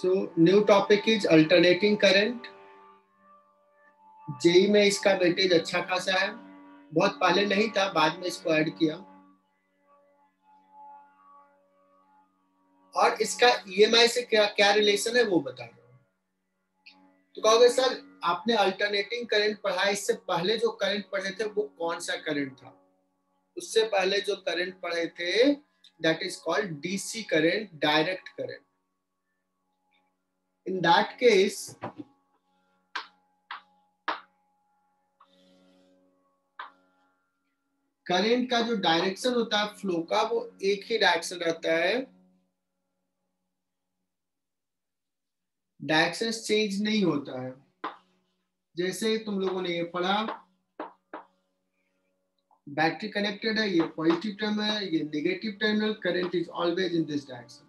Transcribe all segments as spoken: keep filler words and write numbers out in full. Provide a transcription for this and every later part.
So new topic is alternating current. JEE में इसका weightage अच्छा खासा है, बहुत पहले नहीं था, बाद में इसको ऐड किया। और इसका ईएमआई से क्या क्या रिलेशन है वो बता रहा हूँ। तो कहोगे सर आपने अल्टरनेटिंग करंट पढ़ा, इससे पहले जो करंट पढ़े थे वो कौन सा करंट था? उससे पहले जो करंट पढ़े थे that is called DC current, direct current. In that case current का जो डायरेक्शन होता है फ्लो का, वो एक ही डायरेक्शन रहता है, डायरेक्शन चेंज नहीं होता है। जैसे तुम लोगों ने ये पढ़ा, बैटरी कनेक्टेड है, ये पॉजिटिव टर्मिनल है, ये negative terminal, current is always in this direction,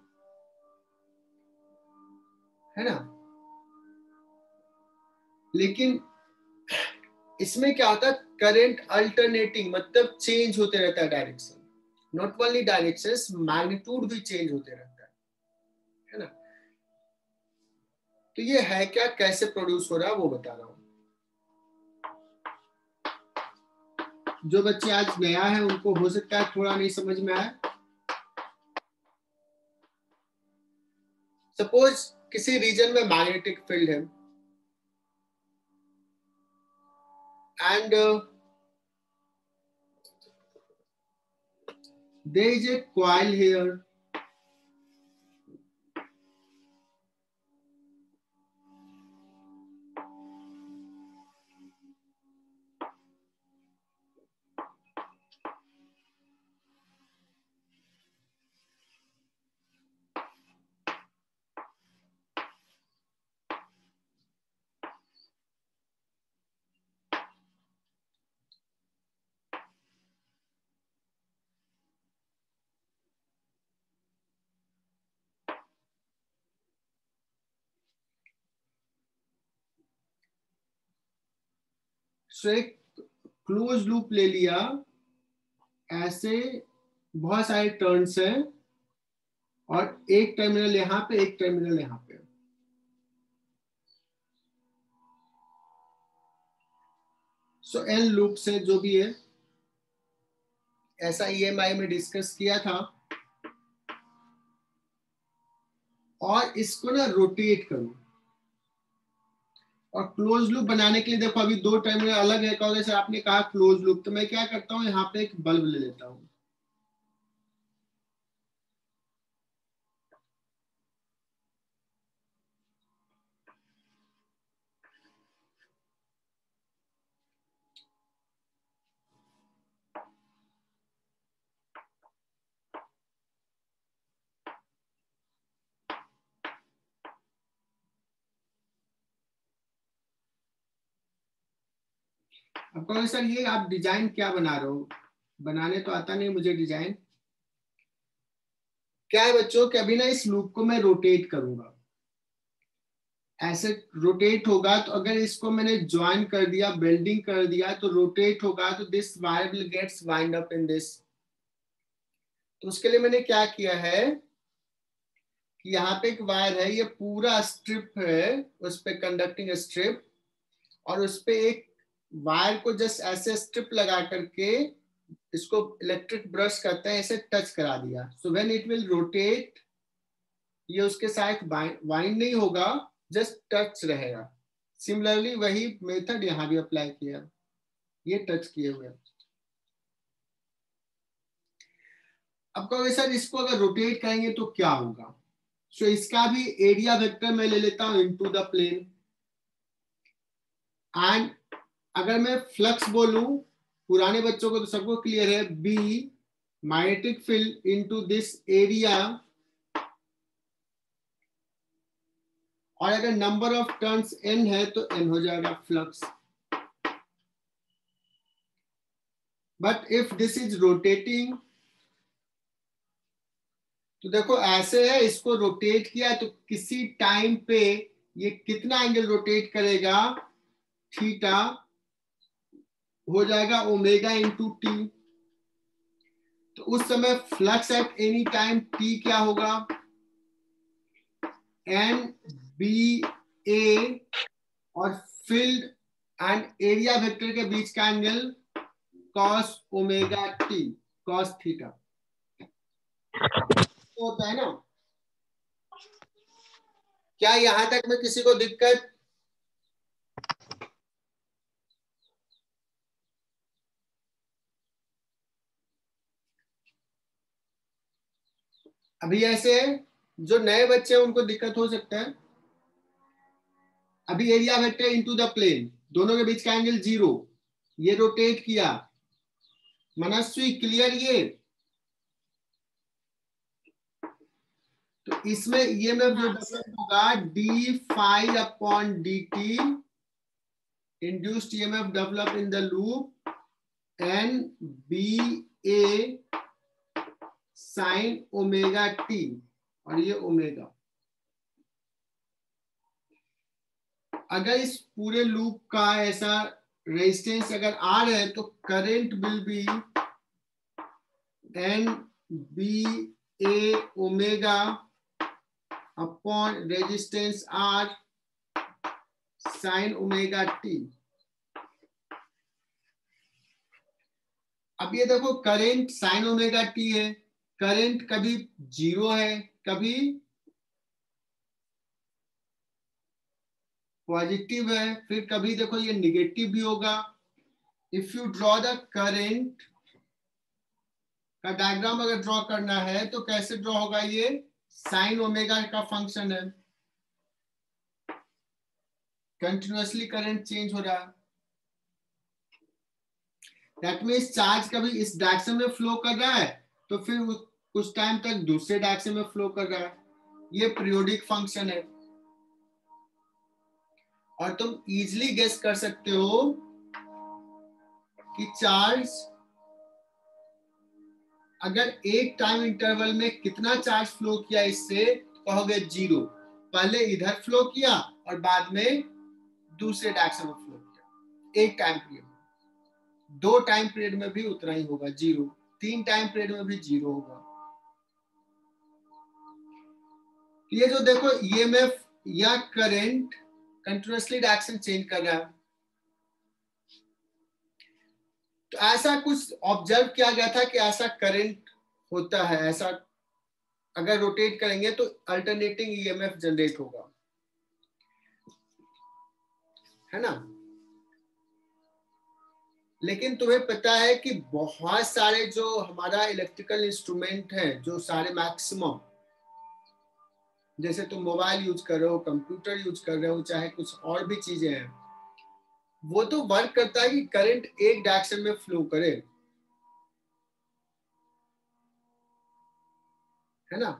है ना। लेकिन इसमें क्या होता है, करंट अल्टरनेटिंग मतलब चेंज होते रहता है direction, not only direction, magnitude भी चेंज होते रहता है, है ना। तो ये है क्या, कैसे प्रोड्यूस हो रहा है वो बता रहा हूं। जो बच्चे आज नया है उनको हो सकता है थोड़ा नहीं समझ में आए। सपोज किसी रीजन में मैग्नेटिक फील्ड है and there is a coil here, so एक क्लोज लूप ले लिया, ऐसे बहुत सारे टर्न्स हैं और एक टर्मिनल यहां पे, एक टर्मिनल यहां पे। सो एन लूप से जो भी है, ऐसा ईएमआई में डिस्कस किया था। और इसको ना रोटेट करो, और क्लोज लूप बनाने के लिए देखो अभी दो टर्मिनल अलग है, कहोगे सर आपने कहा क्लोज लूप, तो मैं क्या करता हूं, यहाँ पे एक बल्ब ले लेता हूं। अब कहोगे सर ये आप डिजाइन क्या बना रहे हो, बनाने तो आता नहीं मुझे डिजाइन। क्या है बच्चों कि अभी ना इस लूप को मैं रोटेट करूंगा, ऐसे रोटेट होगा, तो अगर इसको मैंने ज्वाइन कर दिया, बेल्डिंग कर दिया, तो रोटेट होगा, तो this wire will gets wind up in this. तो उसके लिए मैंने क्या किया है कि यहाँ पे एक वायर है, ये पूरा स्ट्रिप है, उस पे कंडक्टिंग स्ट्रिप, और उस पे एक वायर को जस्ट ऐसे स्ट्रिप लगा करके इसको इलेक्ट्रिक ब्रश करते हैं, ऐसे टच करा दिया। So when it will rotate, ये उसके साथ वाइंड नहीं होगा, जस्ट टच रहेगा। सिमिलरली वही मेथड यहां भी अप्लाई किया, ये टच किए हुए। अब कहोगे सर इसको अगर रोटेट करेंगे तो क्या होगा। सो so, इसका भी एरिया वेक्टर मैं ले लेता हूं इनटू द प्लेन, एंड अगर मैं फ्लक्स बोलूं, पुराने बच्चों को तो सबको क्लियर है, B magnetic field into this area, और अगर नंबर ऑफ टर्न्स एन है तो एन हो जाएगा flux. But if this is rotating, तो देखो ऐसे है, इसको रोटेट किया तो किसी टाइम पे ये कितना एंगल रोटेट करेगा, थीटा हो जाएगा ओमेगा इंटू टी। तो उस समय flux at any time T क्या होगा, एन बी ए और फील्ड एंड एरिया वेक्टर के बीच का angle cos omega T, cos theta तो होता है ना। क्या यहां तक में किसी को दिक्कत? अभी ऐसे है, जो नए बच्चे हैं उनको दिक्कत हो सकता है। अभी area vector into the plane, दोनों के बीच का एंगल जीरो, ये रोटेट किया। मनस्वी क्लियर ये? तो इसमें ये में जो डेवलप होगा D phi upon D T, induced EMF develop in the loop N B A sine omega T, और ये ओमेगा। अगर इस पूरे लूप का ऐसा रेजिस्टेंस अगर आर है तो current will be N B A omega upon resistance R sine omega T. अब ये देखो करंट साइन ओमेगा टी है, करंट कभी जीरो है कभी पॉजिटिव है, फिर कभी देखो ये निगेटिव भी होगा। If you draw the current का डायग्राम अगर ड्रॉ करना है तो कैसे ड्रॉ होगा? ये साइन ओमेगा का फंक्शन है, कंटिन्यूअसली करंट चेंज हो रहा है। दैट मींस चार्ज कभी इस डायरेक्शन में फ्लो कर रहा है तो फिर कुछ टाइम तक दूसरे डायरेक्शन में फ्लो कर रहा है। ये पीरियोडिक फंक्शन है। और तुम इजीली गेस कर सकते हो कि चार्ज अगर एक टाइम इंटरवल में कितना चार्ज फ्लो किया इससे, तो कहोगे जीरो। पहले इधर फ्लो किया और बाद में दूसरे डायरेक्शन में फ्लो किया। एक टाइम पीरियड में, दो टाइम पीरियड में भी उतना ही होगा जीरो, तीन टाइम पीरियड में भी जीरो होगा। ये जो देखो ईएमएफ या करंट कंटिन्यूअसली डायरेक्शन चेंज कर रहा है, तो ऐसा कुछ ऑब्जर्व किया गया था कि ऐसा करंट होता है, ऐसा अगर रोटेट करेंगे तो अल्टरनेटिंग ईएमएफ जनरेट होगा, है ना। लेकिन तुम्हें पता है कि बहुत सारे जो हमारा इलेक्ट्रिकल इंस्ट्रूमेंट है, जो सारे मैक्सिमम, जैसे तुम मोबाइल यूज कर रहे हो, कंप्यूटर यूज कर रहे हो, चाहे कुछ और भी चीजें हैं, वो तो वर्क करता है कि करंट एक डायरेक्शन में फ्लो करे, है ना।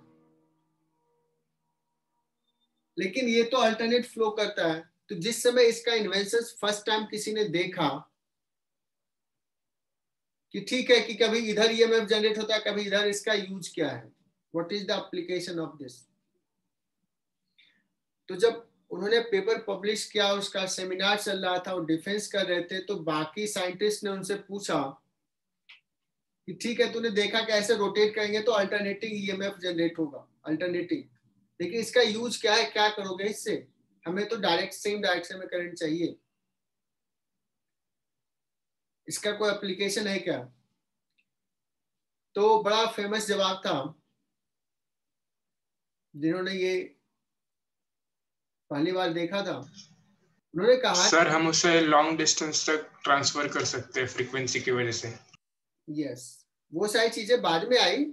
लेकिन ये तो अल्टरनेट फ्लो करता है। तो जिस समय इसका इन्वेंशन फर्स्ट टाइम किसी ने देखा कि ठीक है कि कभी इधर ईएमएफ जनरेट होता है कभी इधर, इसका यूज क्या है, what is the application of this. तो जब उन्होंने पेपर पब्लिश किया, उसका सेमिनार चल रहा था, वो डिफेंस कर रहे थे, तो बाकी साइंटिस्ट ने उनसे पूछा कि ठीक है तूने देखा कि ऐसे रोटेट करेंगे तो अल्टरनेटिंग ईएमएफ जनरेट होगा, अल्टरनेटिंग, लेकिन इसका यूज क्या है, क्या करोगे इससे? हमें तो डायरेक्ट सेम डायरेक्शन में करंट चाहिए, इसका कोई एप्लीकेशन है क्या? तो बड़ा फेमस जवाब था जिन्होंने ये पहली बार देखा था, उन्होंने कहा सर हम उसे लॉन्ग डिस्टेंस तक ट्रांसफर कर सकते हैं फ्रीक्वेंसी की वजह से। यस, वो सारी चीजें बाद में आई,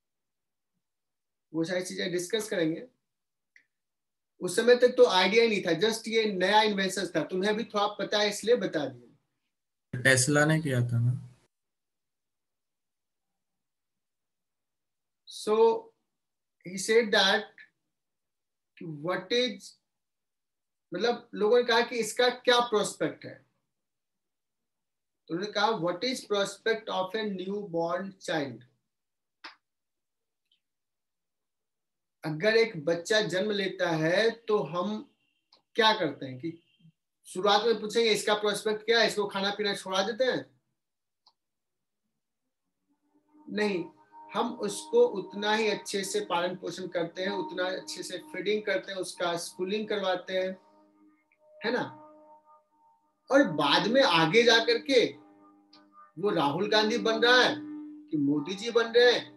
वो सारी चीजें डिस्कस करेंगे। उस समय तक तो आइडिया ही नहीं था, जस्ट ये नया इन्वेंशन था, तुम्हें अभी थोड़ा पता है इसलिए बता दिया। टेस्ला ने किया था ना। So he said that what is, मतलब लोगों ने कहा कि इसका क्या प्रोस्पेक्ट है, तो उन्होंने कहा what is prospect of a newborn child. अगर एक बच्चा जन्म लेता है तो हम क्या करते हैं कि शुरुआत में पूछेंगे इसका प्रोस्पेक्ट क्या है, इसको खाना पीना छोड़ा देते हैं? नहीं, हम उसको उतना ही अच्छे से पालन पोषण करते हैं, उतना अच्छे से फीडिंग करते हैं, उसका स्कूलिंग करवाते हैं, है ना। और बाद में आगे जाकर के वो राहुल गांधी बन रहा है कि मोदी जी बन रहे हैं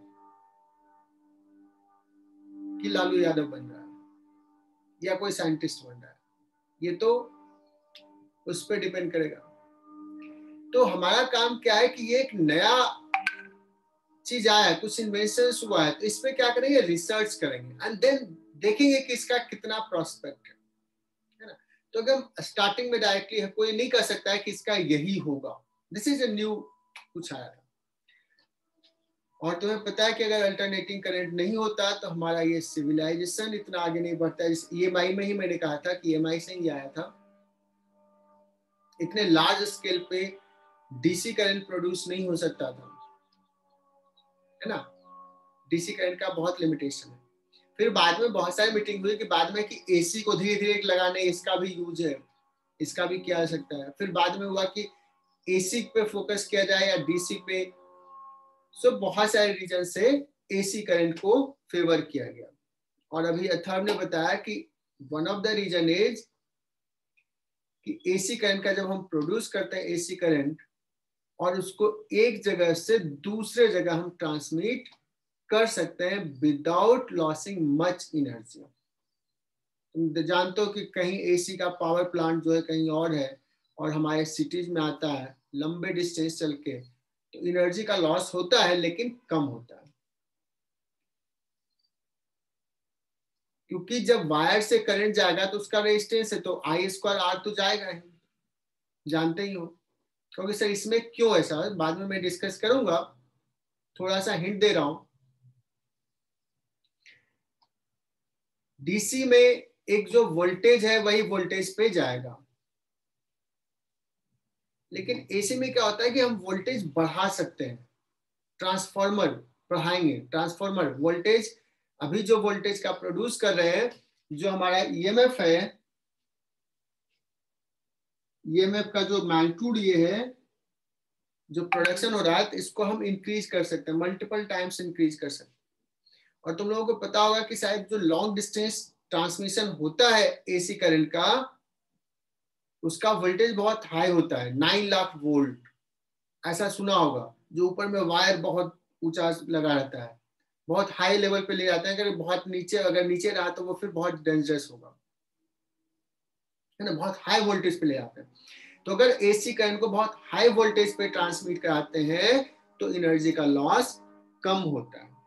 कि लालू यादव बन रहा है या कोई साइंटिस्ट बन रहा है, ये तो उस पर डिपेंड करेगा। तो हमारा काम क्या है कि ये एक नया चीज आया है, कुछ इन्वेंशन हुआ है, तो इस पे क्या करेंगे, रिसर्च करेंगे एंड देन देखेंगे कि इसका कितना प्रोस्पेक्ट है ना। तो अगर स्टार्टिंग में डायरेक्टली कोई नहीं कर सकता है कि इसका यही होगा, दिस इज ए न्यू कुछ आया था। और तुम्हें पता है कि अगर अल्टरनेटिंग करंट नहीं होता तो हमारा ये सिविलाइजेशन इतना आगे नहीं बढ़ता। ई एम आई में ही मैंने कहा था कि ई एम आई से ही आया था। इतने लार्ज स्केल पे डीसी करंट प्रोड्यूस नहीं हो सकता था, है ना। डीसी करंट का बहुत लिमिटेशन है। फिर बाद में बहुत सारी मीटिंग हुई कि बाद में कि एसी को धीरे धीरे लगाने, इसका भी यूज है, इसका भी किया जा सकता है। फिर बाद में हुआ कि एसी पे फोकस किया जाए या डीसी पे। सो so, बहुत सारे रीजन से एसी करंट को फेवर किया गया। और अभी अथर्व ने बताया कि one of the reason is कि एसी करंट का जब हम प्रोड्यूस करते हैं एसी करंट, और उसको एक जगह से दूसरे जगह हम ट्रांसमिट कर सकते हैं विदाउट लॉसिंग मच एनर्जी। तुम जानते हो कि कहीं एसी का पावर प्लांट जो है कहीं और है और हमारे सिटीज में आता है, लंबे डिस्टेंस चल के, तो एनर्जी का लॉस होता है लेकिन कम होता है, क्योंकि जब वायर से करंट जाएगा तो उसका रेजिस्टेंस है, तो आई स्क्वायर आर तो जाएगा ही, जानते ही हो। क्योंकि सर इसमें क्यों ऐसा है बाद में मैं डिस्कस करूंगा, थोड़ा सा हिंट दे रहा हूं। डीसी में एक जो वोल्टेज है वही वोल्टेज पे जाएगा, लेकिन एसी में क्या होता है कि हम वोल्टेज बढ़ा सकते हैं, ट्रांसफार्मर बढ़ाएंगे, ट्रांसफार्मर वोल्टेज, अभी जो वोल्टेज का प्रोड्यूस कर रहे हैं, जो हमारा ईएमएफ है, ईएमएफ का जो मैग्नीट्यूड ये है, जो प्रोडक्शन हो रहा है, तो इसको हम इंक्रीज कर सकते हैं, मल्टीपल टाइम्स इंक्रीज कर सकते हैं। और तुम लोगों को पता होगा कि शायद जो लॉन्ग डिस्टेंस ट्रांसमिशन होता है एसी करंट का, उसका वोल्टेज बहुत हाई होता है, नाइन लाख वोल्ट, ऐसा सुना होगा, जो ऊपर में वायर बहुत ऊंचा लगा रहता है, बहुत हाई लेवल पे ले जाते हैं। अगर बहुत नीचे अगर नीचे रहा तो वो फिर बहुत डेंजरस होगा, है ना, बहुत हाई वोल्टेज पे ले जाते हैं। तो अगर एसी करंट को बहुत हाई वोल्टेज पे ट्रांसमिट कराते हैं तो एनर्जी का लॉस कम होता है,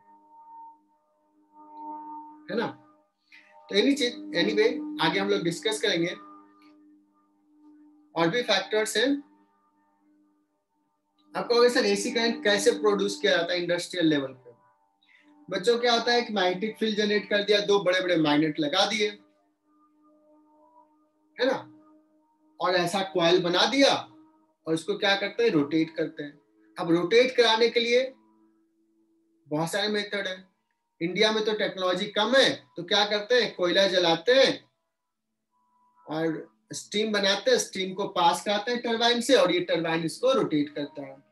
है ना। तो एनी चीज एनीवे आगे हम लोग डिस्कस करेंगे, और भी फैक्टर्स हैं। आपको सर एसी करंट कैसे प्रोड्यूस किया जाता है इंडस्ट्रियल लेवल पे। बच्चों क्या होता है कि मैग्नेटिक फील्ड जनरेट कर दिया, दो बड़े बड़े मैग्नेट लगा दिए, है ना, और ऐसा कॉइल बना दिया, और इसको क्या करते हैं, रोटेट करते हैं। अब रोटेट कराने के लिए बहुत सारे मेथड है। इंडिया में तो टेक्नोलॉजी कम है, तो क्या करते हैं, कोयला जलाते हैं और स्टीम बनाते हैं, स्टीम को पास कराते हैं टरबाइन से, और ये टरबाइन इसको रोटेट करता है।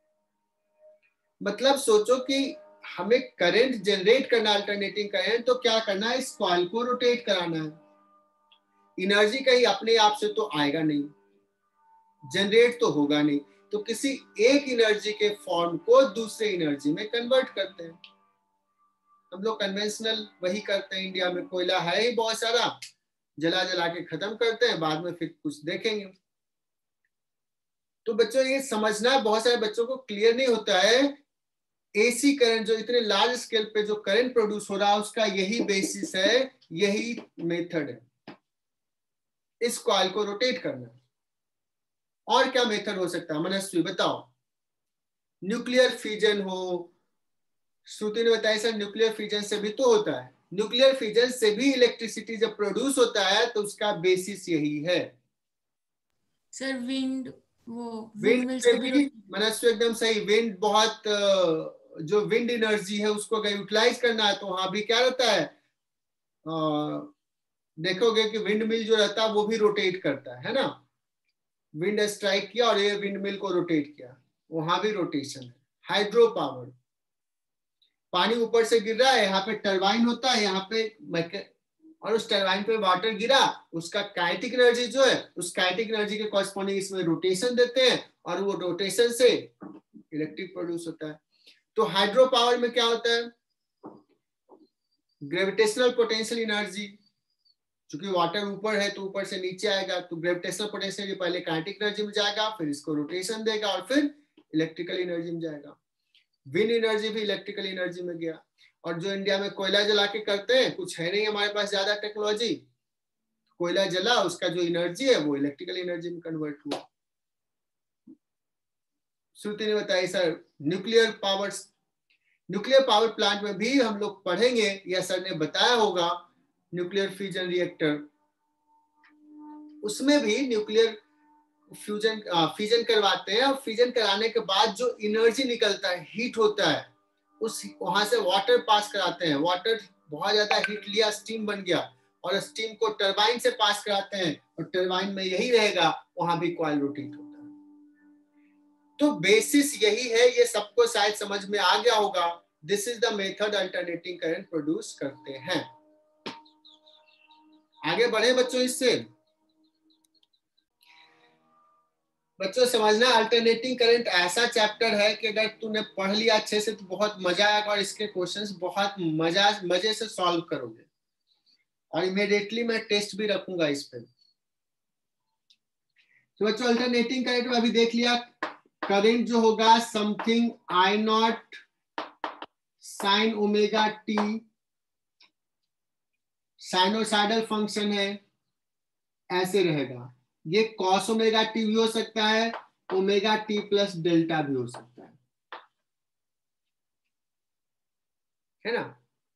मतलब सोचो कि हमें करंट जनरेट करना, अल्टरनेटिंग करंट, तो क्या करना है, इस कॉइल को रोटेट कराना है। एनर्जी कहीं अपने आप से तो आएगा नहीं, जनरेट तो होगा नहीं, तो किसी एक एनर्जी के फॉर्म को दूसरे एनर्जी में कन्वर्ट करते हैं। हम लोग कन्वेंशनल वही करते हैं, इंडिया में कोयला है ही बहुत सारा, जला जला के खत्म करते हैं, बाद में फिर कुछ देखेंगे। तो बच्चों ये समझना, बहुत सारे बच्चों को क्लियर नहीं होता है, एसी करंट जो इतने लार्ज स्केल पे जो करंट प्रोड्यूस हो रहा है उसका यही बेसिस है, यही मेथड है, इस कॉइल को रोटेट करना। और क्या मेथड हो सकता है मनस्वी बताओ। न्यूक्लियर फ्यूजन हो, श्रुति ने बताया सर न्यूक्लियर फ्यूजन से भी तो होता है, न्यूक्लियर फ्यूजन से भी इलेक्ट्रिसिटी जब प्रोड्यूस होता है तो उसका बेसिस यही है। सर विंड, वो विंड विंड से भी मनस्वी एकदम सही, विंड बहुत जो विंड एनर्जी है उसको अगर यूटिलाइज करना है तो वहां भी क्या रहता है, आ, देखोगे कि विंड मिल जो रहता है वो भी रोटेट करता है, है ना। विंड स्ट्राइक किया और ये विंड मिल को रोटेट किया, वहां भी रोटेशन है। हाइड्रो पावर, पानी ऊपर से गिर रहा है, यहाँ पे टरबाइन होता है, यहाँ पे और उस टरबाइन पे वाटर गिरा, उसका काइनेटिक एनर्जी जो है उस काइनेटिक एनर्जी के कॉरस्पॉन्डिंग इसमें रोटेशन देते हैं और वो रोटेशन से इलेक्ट्रिक प्रोड्यूस होता है। तो हाइड्रो पावर में क्या होता है, ग्रेविटेशनल पोटेंशियल एनर्जी, क्योंकि वाटर ऊपर है तो ऊपर से नीचे आएगा, तो ग्रेविटेशनल पोटेंशियल पहले काइनेटिक एनर्जी में जाएगा, फिर इसको रोटेशन देगा और फिर इलेक्ट्रिकल एनर्जी में जाएगा। विंड एनर्जी भी इलेक्ट्रिकल एनर्जी में गया। और जो इंडिया में कोयला जला के करते हैं, कुछ है नहीं हमारे पास ज्यादा टेक्नोलॉजी, कोयला जला, उसका जो एनर्जी है वो इलेक्ट्रिकल एनर्जी में कन्वर्ट हुआ। श्रुति ने बताया sir nuclear power, nuclear power plant में भी हम लोग पढ़ेंगे, या सर ने बताया होगा न्यूक्लियर फ्यूजन रिएक्टर, उसमें भी न्यूक्लियर फ्यूजन फ्यूजन करवाते हैं और फ्यूजन कराने के बाद जो एनर्जी निकलता है, हीट होता है, उस वहां से वाटर पास कराते हैं, वाटर बहुत ज्यादा हीट लिया, स्टीम बन गया, और स्टीम को टरबाइन से पास कराते हैं और टरबाइन में यही रहेगा, वहां भी कॉइल रोटेट होता है। तो बेसिस यही है, ये सबको शायद समझ में आ गया होगा। This is the method alternating current produce करते हैं। आगे बढ़े बच्चों, इससे बच्चों समझना, अल्टरनेटिंग करंट ऐसा चैप्टर है कि अगर तूने पढ़ लिया अच्छे से तो बहुत मजा आएगा और इसके क्वेश्चंस बहुत मजा मजे से सॉल्व करोगे। और इमीडिएटली मैं टेस्ट भी रखूंगा इस पे। तो बच्चों अल्टरनेटिंग करंट में अभी देख लिया, करंट जो होगा something I not sine omega t, sinusoidal function है, ऐसे रहेगा। ये कॉस ओमेगा टी भी हो सकता है, ओमेगा टी प्लस डेल्टा भी हो सकता है, है ना।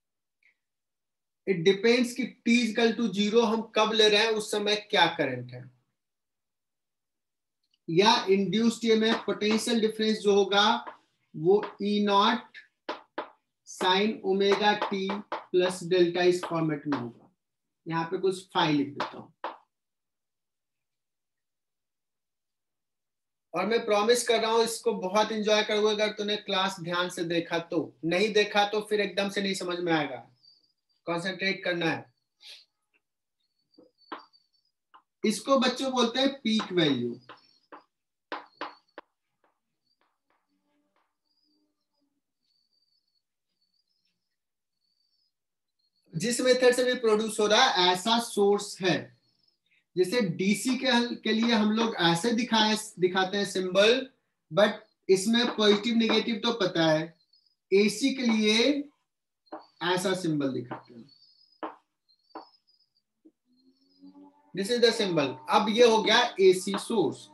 इट डिपेंड्स कि टी इक्वल टू जीरो हम कब ले रहे हैं, उस समय क्या करंट है। या इंड्यूस्ड ईएमएफ पोटेंशियल डिफरेंस जो होगा वो E naught sine omega t plus delta इस फॉर्मेट में होगा। यहाँ पे कुछ फाइल लिख देता हूं और मैं प्रॉमिस कर रहा हूं इसको बहुत एंजॉय करोगे अगर तूने क्लास ध्यान से देखा तो। नहीं देखा तो फिर एकदम से नहीं समझ में आएगा, कंसंट्रेट करना है। इसको बच्चों बोलते हैं पीक वैल्यू। जिस मेथड से भी प्रोड्यूस हो रहा है ऐसा सोर्स है। जैसे डीसी के के लिए हम लोग ऐसे दिखाए दिखाते हैं सिंबल, बट इसमें पॉजिटिव नेगेटिव तो पता है। एसी के लिए ऐसा सिंबल दिखाते हैं, दिस इज द सिंबल। अब ये हो गया एसी सोर्स।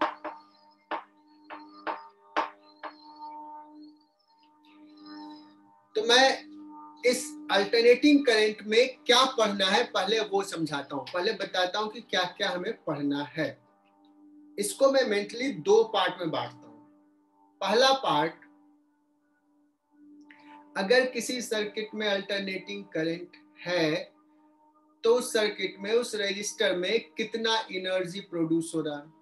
तो मैं इस अल्टरनेटिंग करंट में क्या पढ़ना है पहले वो समझाता हूं, पहले बताता हूं कि क्या क्या हमें पढ़ना है। इसको मैं मेंटली दो पार्ट में बांटता हूं। पहला पार्ट, अगर किसी सर्किट में अल्टरनेटिंग करंट है तो उस सर्किट में उस रजिस्टर में कितना एनर्जी प्रोड्यूस हो रहा है,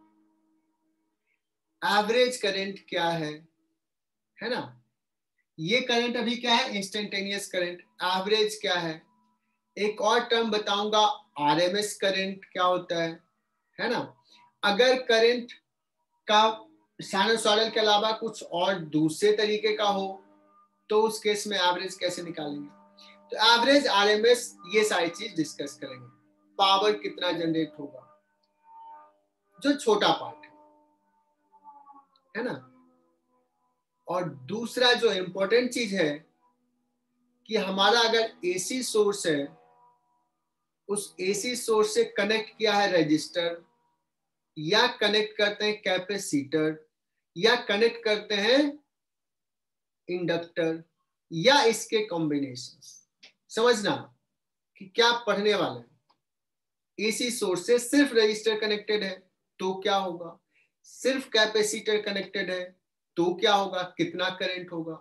एवरेज करंट क्या है, है ना। ये करंट अभी क्या है, इंस्टेंटेनियस करंट। एवरेज क्या है, एक और टर्म बताऊंगा आरएमएस करंट क्या होता है, है ना। अगर करंट का साइनसॉइडल के अलावा कुछ और दूसरे तरीके का हो तो उस केस में एवरेज कैसे निकालेंगे। तो एवरेज, आरएमएस, ये सारी चीज डिस्कस करेंगे। पावर कितना जनरेट होगा, जो छोटा पार्ट है, है ना। और दूसरा जो इंपॉर्टेंट चीज है कि हमारा अगर एसी सोर्स है, उस एसी सोर्स से कनेक्ट किया है रजिस्टर, या कनेक्ट करते हैं कैपेसिटर, या कनेक्ट करते हैं इंडक्टर, या इसके कॉम्बिनेशंस। समझना कि क्या पढ़ने वाले हैं। एसी सोर्स से सिर्फ रजिस्टर कनेक्टेड है तो क्या होगा, सिर्फ कैपेसिटर कनेक्टेड है तो क्या होगा, कितना करंट होगा,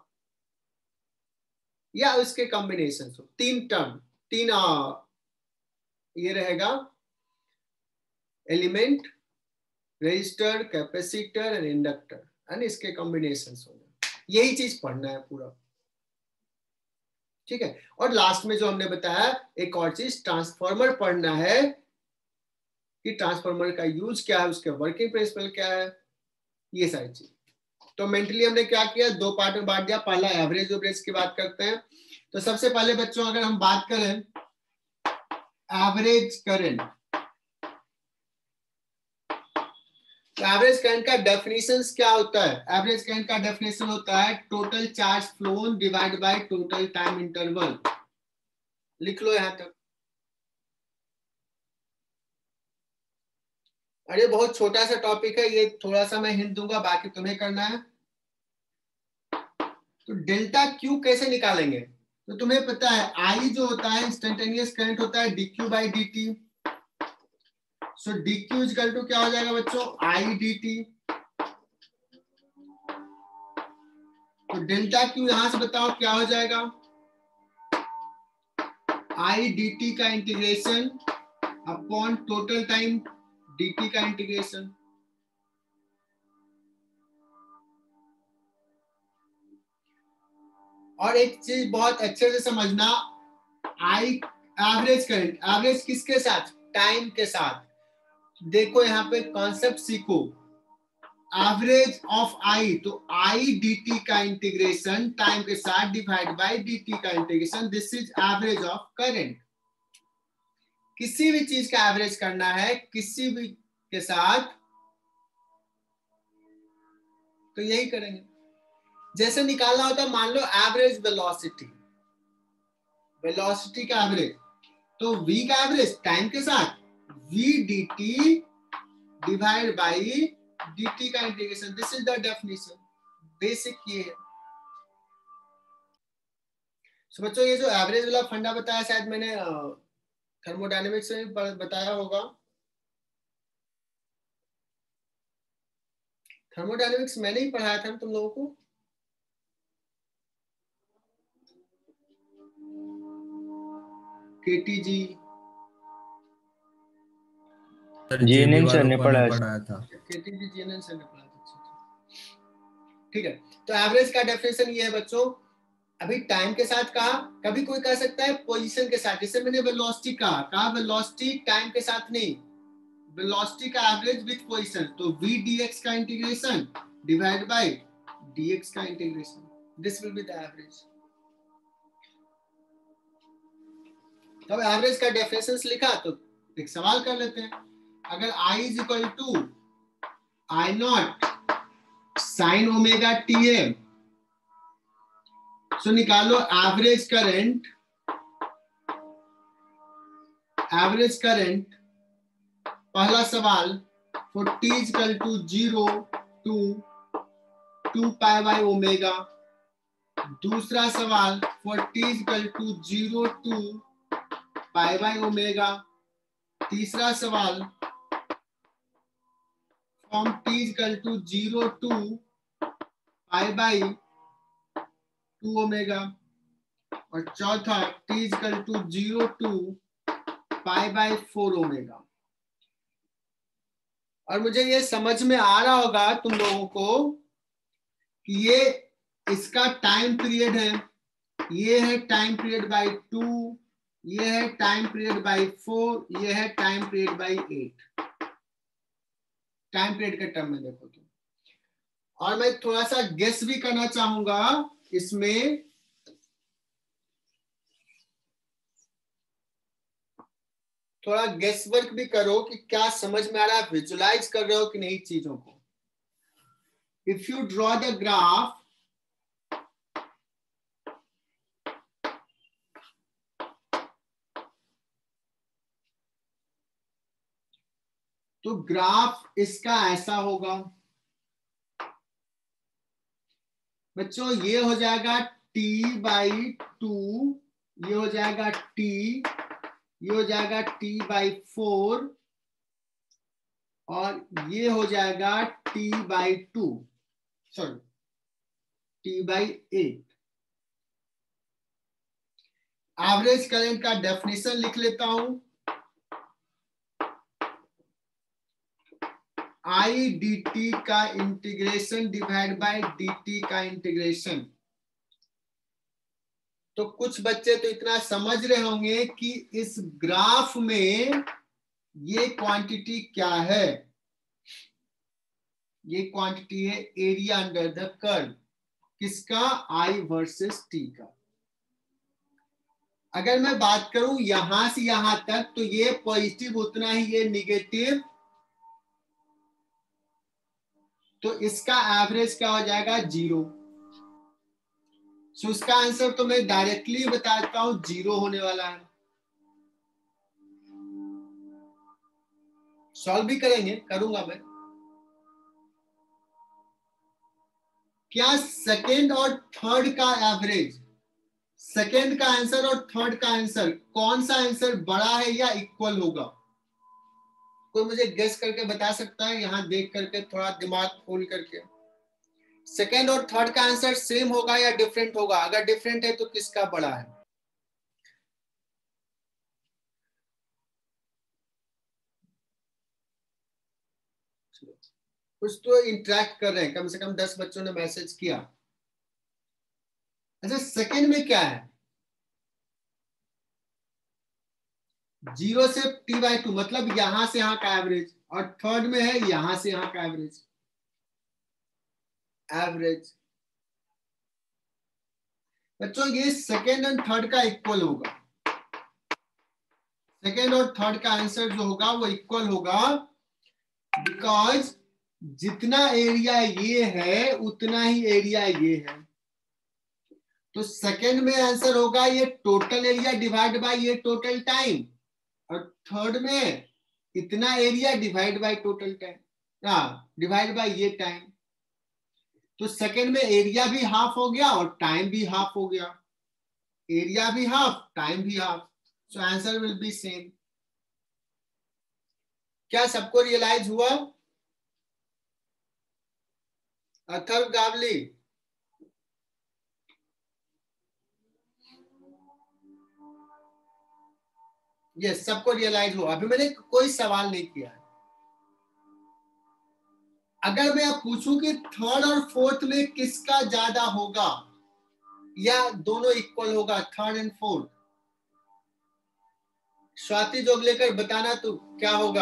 या उसके कॉम्बिनेशन हो। तीन टर्म, तीन आ, ये रहेगा element, resistor, capacitor and inductor, and इसके कॉम्बिनेशन होंगे। यही चीज पढ़ना है पूरा। ठीक है। और लास्ट में जो हमने बताया एक और चीज, ट्रांसफॉर्मर पढ़ना है कि ट्रांसफॉर्मर का यूज क्या है, उसके वर्किंग प्रिंसिपल क्या है, ये सारी चीज। तो मेंटली हमने क्या किया, दो पार्ट में बांट दिया। पहला एवरेज एवरेज की बात करते हैं। तो सबसे पहले बच्चों अगर हम बात करें एवरेज करंट, तो एवरेज करंट का डेफिनेशन क्या होता है? एवरेज करंट का डेफिनेशन होता है total charge flown divide by total time interval. लिख लो यहां तक। अरे बहुत छोटा सा टॉपिक है ये, थोड़ा सा मैं हिंट दूंगा, बाकी तुम्हें करना है। तो डेल्टा क्यू कैसे निकालेंगे? तो तुम्हें पता है आई जो होता है इंस्टेंटेनियस करंट होता है dq by dt। So dq equal to क्या हो जाएगा बच्चों, आई dt। तो डेल्टा क्यू यहां से बताओ क्या हो जाएगा, आई dt का integration upon total time dt का इंटीग्रेशन। और एक चीज बहुत अच्छे से समझना, आई एवरेज करंट, एवरेज किसके साथ, टाइम के साथ। देखो यहाँ पे कॉन्सेप्ट सीखो, एवरेज ऑफ आई, तो आई dt का इंटीग्रेशन टाइम के साथ डिवाइड बाय dt का integration, this is average of current. किसी भी चीज का एवरेज करना है किसी भी के साथ तो यही करेंगे। जैसे निकालना होता है, मान लो एवरेज वेलोसिटी, वेलोसिटी का एवरेज, तो v का एवरेज टाइम के साथ v dt divide by dt का integration, this is the definition, basic ये है। so, बच्चों ये जो एवरेज वाला फंडा बताया शायद मैंने थर्मोडायनेमिक्स में बताया होगा। थर्मोडायनेमिक्स मैंने ही पढ़ाया था तुम लोगों को। केटीजी जीएनएन सर ने पढ़ाया था। केटीजी जीएनएन सर ने पढ़ाया था। ठीक है, तो एवरेज का डेफिनेशन ये है बच्चों। अभी टाइम के साथ कहा, कभी कोई कह सकता है पोजीशन के साथ, जैसे मैंने वेलोसिटी कहा, कहा वेलोसिटी टाइम के साथ नहीं, वेलोसिटी का एवरेज विथ पोजीशन, तो v dx का इंटीग्रेशन डिवाइड बाय dx का integration, this will be the average. तो एवरेज का डेफिनेशन लिखा, तो एक सवाल कर लेते हैं। अगर I is equal to I not sine omega T है, सो निकालो एवरेज करंट, एवरेज करंट। पहला सवाल for t is equal to zero to two pi by omega. दूसरा सवाल for t is equal to zero to pi by omega. तीसरा सवाल from t is equal to zero to pi by two omega. और चौथा t is equal to zero to pi by four omega. और मुझे ये समझ में आ रहा होगा तुम लोगों को कि ये इसका टाइम पीरियड है, ये है टाइम पीरियड बाई टू, ये है टाइम पीरियड बाई फोर, ये है time period by eight. Time period के टर्म में देखो तो। और मैं थोड़ा सा गेस भी करना चाहूंगा इसमें, थोड़ा गेस वर्क भी करो कि क्या समझ में आ रहा है, विजुलाइज कर रहे हो कि नहीं चीजों को। If you draw the graph, तो ग्राफ इसका ऐसा होगा बच्चों, ये हो जाएगा t बाई टू, ये हो जाएगा t, ये हो जाएगा t बाई फोर, और ये हो जाएगा t by two, sorry t by eight. Average current का डेफिनेशन लिख लेता हूं, आई dt का इंटीग्रेशन डिवाइड बाय dt का इंटीग्रेशन। तो कुछ बच्चे तो इतना समझ रहे होंगे कि इस ग्राफ में ये क्वांटिटी क्या है, ये क्वांटिटी है एरिया अंडर द कर्व, किसका, आई वर्सेस टी का। अगर मैं बात करूं यहां से यहां तक तो ये पॉजिटिव उतना ही ये निगेटिव, तो इसका एवरेज क्या हो जाएगा, जीरो। सो इसका आंसर तो मैं डायरेक्टली बताता हूं, जीरो होने वाला है। सॉल्व भी करेंगे, करूंगा मैं। क्या सेकेंड और थर्ड का एवरेज, सेकेंड का आंसर और थर्ड का आंसर, कौन सा आंसर बड़ा है या इक्वल होगा? कोई मुझे गेस करके बता सकता है, यहां देख करके थोड़ा दिमाग खोल करके। सेकेंड और थर्ड का आंसर सेम होगा या डिफरेंट होगा? अगर डिफरेंट है तो किसका बड़ा है? कुछ तो इंटरेक्ट कर रहे हैं, कम से कम दस बच्चों ने मैसेज किया। अच्छा, सेकेंड में क्या है, जीरो से टी बाई टू, मतलब यहां से यहां का एवरेज, और थर्ड में है यहां से यहां का एवरेज। एवरेज बच्चों ये सेकेंड एंड थर्ड का इक्वल होगा, सेकेंड और थर्ड का आंसर जो होगा वो इक्वल होगा, बिकॉज जितना एरिया ये है उतना ही एरिया ये है। तो सेकेंड में आंसर होगा ये टोटल एरिया डिवाइड बाय ये टोटल टाइम, और थर्ड में इतना area divide by total time, हाँ डिवाइड बाय ये टाइम। तो सेकेंड में एरिया भी हाफ हो गया और टाइम भी हाफ हो गया, एरिया भी हाफ टाइम भी half, so answer will be same. क्या सबको रियलाइज हुआ? अथर्व गावली, यस सबको रियलाइज हुआ। अभी मैंने कोई सवाल नहीं किया है। अगर मैं अब पूछूं कि थर्ड और फोर्थ में किसका ज्यादा होगा या दोनों इक्वल होगा, third and fourth, Swati Joglekar बताना तो क्या होगा?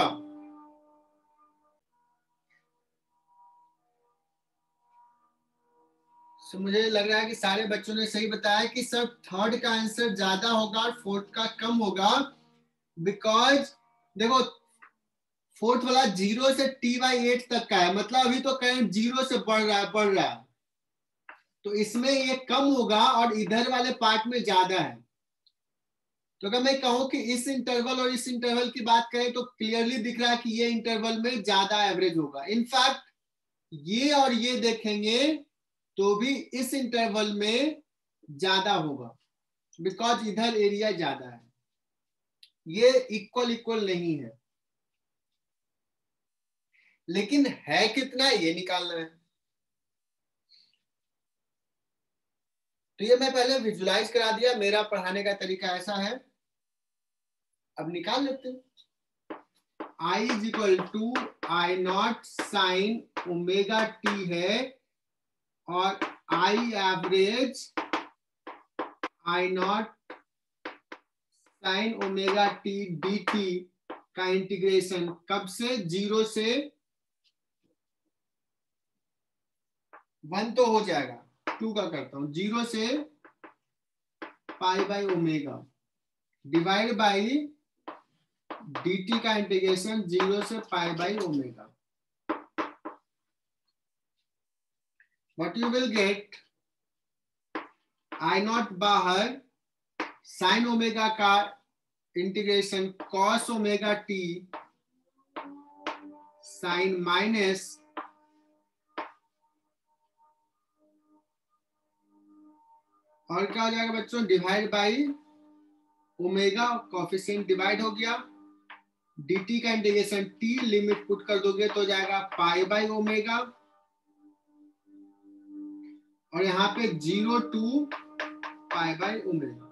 so, मुझे लग रहा है कि सारे बच्चों ने सही बताया कि सर थर्ड का आंसर ज्यादा होगा और फोर्थ का कम होगा, बिकॉज देखो फोर्थ वाला जीरो से टी बाई एट तक का है, मतलब अभी तो करंट जीरो से बढ़ रहा है बढ़ रहा है, तो इसमें ये कम होगा और इधर वाले पार्ट में ज्यादा है। तो अगर मैं कहूं कि इस इंटरवल और इस इंटरवल की बात करें तो क्लियरली दिख रहा है कि ये इंटरवल में ज्यादा एवरेज होगा। इनफैक्ट ये और ये देखेंगे तो भी इस इंटरवल में ज्यादा होगा, बिकॉज इधर एरिया ज्यादा है, ये इक्वल इक्वल नहीं है। लेकिन है कितना ये निकालना है। तो ये मैं पहले विजुलाइज करा दिया, मेरा पढ़ाने का तरीका ऐसा है। अब निकाल लेते हैं। I is equal to I not sine omega T है और I average I not sine omega t d t का इंटीग्रेशन कब से, जीरो से वन तो हो जाएगा, टू का करता हूं, जीरो से pi by omega divide by dt का इंटीग्रेशन जीरो से pi by omega. What you will get, I naught बाहर, साइन ओमेगा का integration cos omega t sine minus और क्या हो जाएगा बच्चों, divide by omega, coefficient divide हो गया, dt का इंटीग्रेशन t लिमिट पुट कर दोगे तो जाएगा पाई बाई ओमेगा, और यहाँ पे zero to pi by omega.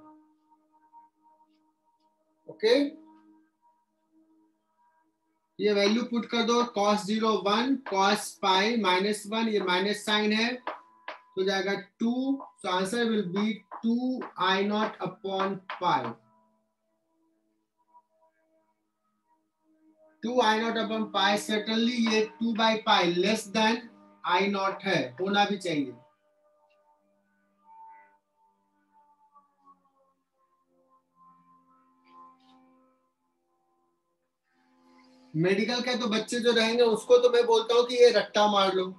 Okay, ये वैल्यू पुट कर दो, cos zero one, cos pi minus one, ये माइनस साइन है तो जाएगा two, so answer will be two I naught upon pi, two I naught upon pi, certainly ये two by pi less than I naught है, होना भी चाहिए। Medical के तो बच्चे जो रहेंगे उसको तो मैं बोलता हूं कि ये रट्टा मार लो,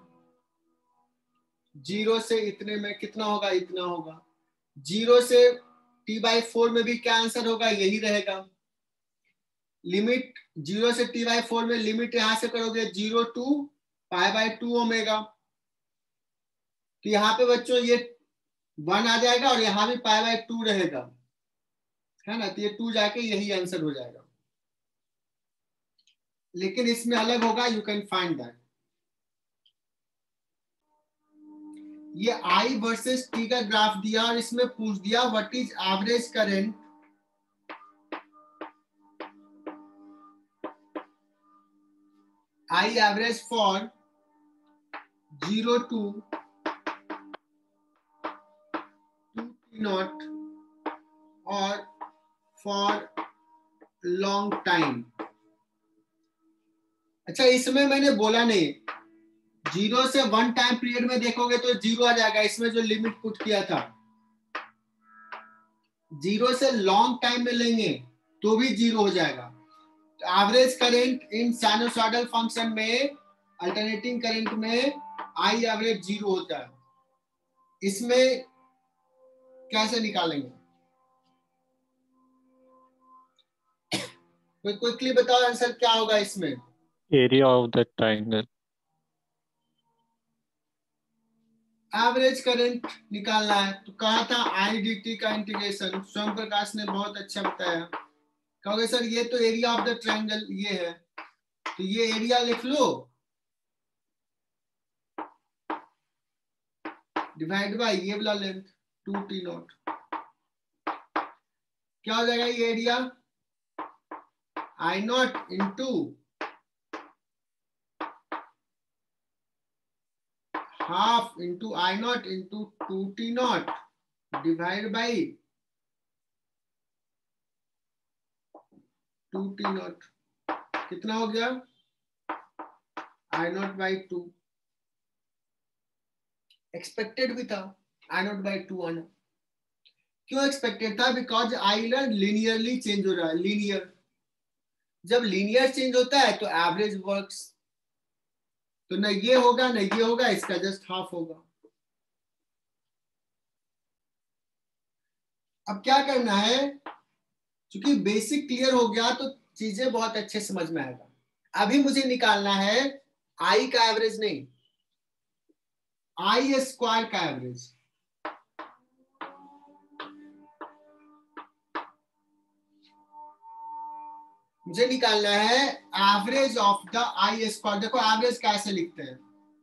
जीरो से इतने में कितना होगा, इतना होगा। जीरो से टी बाई फोर में भी क्या आंसर होगा, यही रहेगा। लिमिट जीरो से टी बाई फोर में लिमिट यहां से करोगे zero to pi by two omega, तो यहाँ पे बच्चों ये वन आ जाएगा और यहाँ भी पाई बाई टू रहेगा, है ना, तो ये टू जाके यही आंसर हो जाएगा। लेकिन इसमें अलग होगा, यू कैन फाइंड दैट। ये आई वर्सेस टी का ग्राफ दिया और इसमें पूछ दिया what is average current I average for zero to two t naught और फॉर लॉन्ग टाइम। अच्छा, इसमें मैंने बोला नहीं, जीरो से वन टाइम पीरियड में देखोगे तो जीरो आ जाएगा, इसमें जो लिमिट पुट किया था। जीरो से लॉन्ग टाइम में लेंगे तो भी जीरो हो जाएगा। तो average current in sinusoidal function में, अल्टरनेटिंग करंट में आई एवरेज जीरो होता है। इसमें कैसे निकालेंगे, कोई क्विकली बताओ आंसर क्या होगा इसमें। Area of the triangle, average current निकालना है तो कहा था आई डी टी का इंटीग्रेशन, स्वयं प्रकाश ने बहुत अच्छा बताया। कहोगे सर ये तो एरिया ऑफ द ट्रायंगल ये है, तो ये एरिया लिख लो डिवाइड बाय ये वाला लेंथ टू टी नॉट, क्या हो जाएगा ये area, I naught into half into I naught into two t not divide by two t naught, कितना हो गया, I not by two. Expected भी था आई नॉट बाई टू आना। क्यों एक्सपेक्टेड था, बिकॉज आई लीनियरली चेंज हो रहा है। लीनियर, जब लीनियर चेंज होता है तो एवरेज वर्क्स, तो न ये होगा न ये होगा, इसका जस्ट हाफ होगा। अब क्या करना है, क्योंकि बेसिक क्लियर हो गया तो चीजें बहुत अच्छे समझ में आएगा। अभी मुझे निकालना है आई का एवरेज नहीं, आई स्क्वायर का एवरेज। मुझे निकालना है average of the I square. देखो एवरेज कैसे लिखते हैं,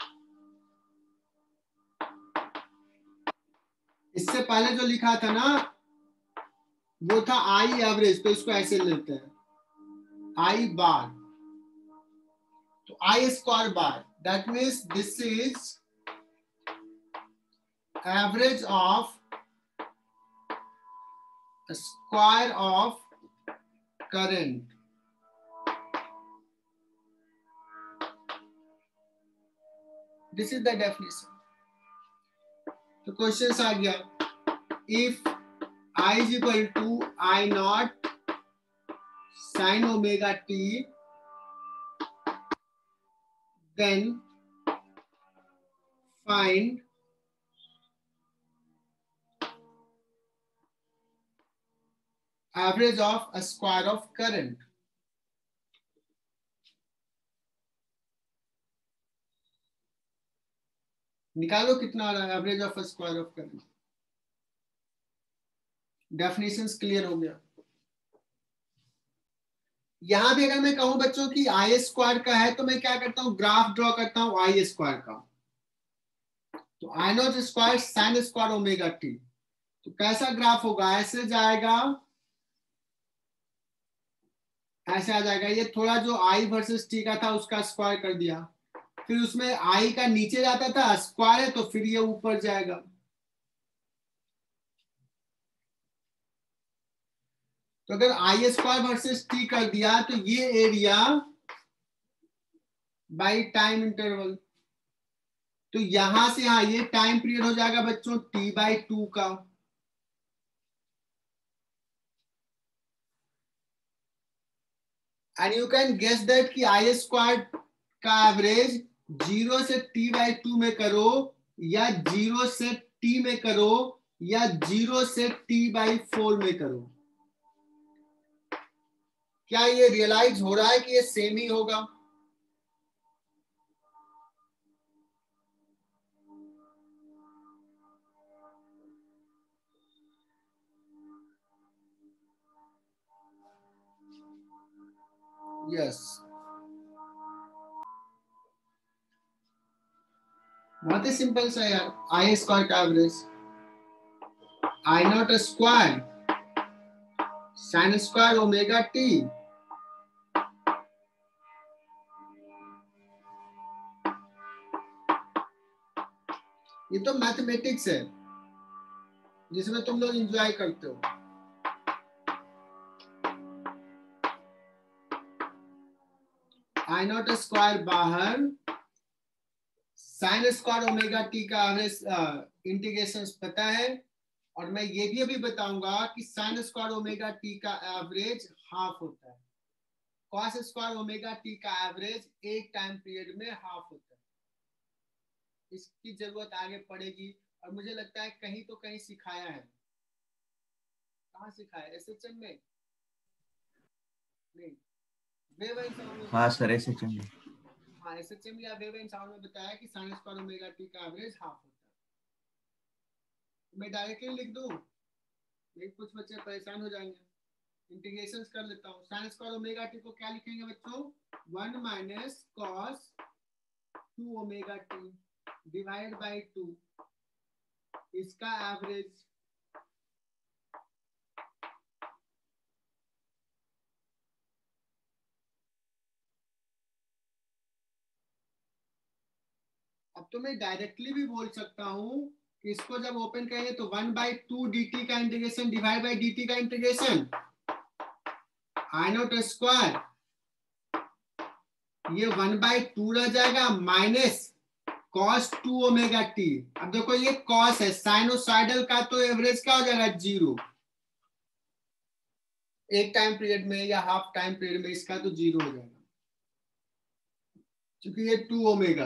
इससे पहले जो लिखा था ना वो था आई एवरेज, तो इसको ऐसे लेते हैं आई बार, तो I square bar, that means this is average of square of current. This is the definition. तो क्वेश्चन आ गया, if I is equal to I naught sin omega t, then find average of a square of current. निकालो कितना आ रहा है average of square of current. Definitions clear हो गया। यहां भी अगर मैं कहूं बच्चों की आई स्क्वायर का है तो मैं क्या करता हूं, ग्राफ ड्रॉ करता हूं आई स्क्वायर का। तो I not square sine square omega t, तो कैसा ग्राफ होगा, ऐसे जाएगा, ऐसे आ जाएगा। ये थोड़ा जो आई वर्सेस टी का था उसका स्क्वायर कर दिया, फिर उसमें आई का नीचे जाता था, स्क्वायर है तो फिर ये ऊपर जाएगा। तो अगर आई स्क्वायर वर्सेस टी कर दिया तो ये एरिया बाई टाइम इंटरवल, तो यहां से यहां ये टाइम पीरियड हो जाएगा बच्चों टी बाई टू का। And you can guess that कि आई स्क्वायर का एवरेज जीरो से टी बाई टू में करो या जीरो से टी में करो या जीरो से टी बाई फोर में करो, क्या ये रियलाइज हो रहा है कि ये सेम ही होगा? यस, बहुत ही सिंपल सा यार। आई स्क्वायर का average I not square sine square omega t ये तो मैथमेटिक्स है जिसमें तुम लोग एंजॉय करते हो। आई नॉट स्क्वायर बाहर, साइन स्क्वायर ओमेगा टी का एवरेज इंटीग्रेशन पता है, और मैं ये भी अभी बताऊंगा कि साइन स्क्वायर ओमेगा टी का एवरेज हाफ होता है, कॉस स्क्वायर ओमेगा टी का एवरेज एक टाइम पीरियड में हाफ होता है। इसकी जरूरत आगे पड़ेगी और मुझे लगता है कहीं तो कहीं सिखाया है। कहाँ सिखाया? एसएचएम में नहीं, वेव एंड साउंड में। हाँ सर एसएचएम में। हाँ एसएचएम या वेव एंड साउंड में बताया कि साइन स्क्वायर ओमेगा टी का एवरेज हाफ होता है। मैं डायरेक्टली लिख दूं, नहीं कुछ बच्चे परेशान हो जाएंगे। इंटीग्रेशंस कर लेता हूँ। साइन स्क्वायर ओमेगा टी को क्या लिखेंगे बच्चों? One minus cos two omega t divide by two, इसका एवरेज अब तो मैं डायरेक्टली भी बोल सकता हूं कि इसको जब ओपन करेंगे तो one by two d t का integration divide by d t का इंटीग्रेशन आई नॉट स्क्वायर, ये वन बाई टू रह जाएगा minus cos two omega T. अब देखो ये कॉस है, साइनोसाइडल का तो एवरेज क्या हो जाएगा? जीरो। एक टाइम पीरियड में या हाफ टाइम पीरियड में इसका तो जीरो हो जाएगा क्योंकि ये टू ओमेगा।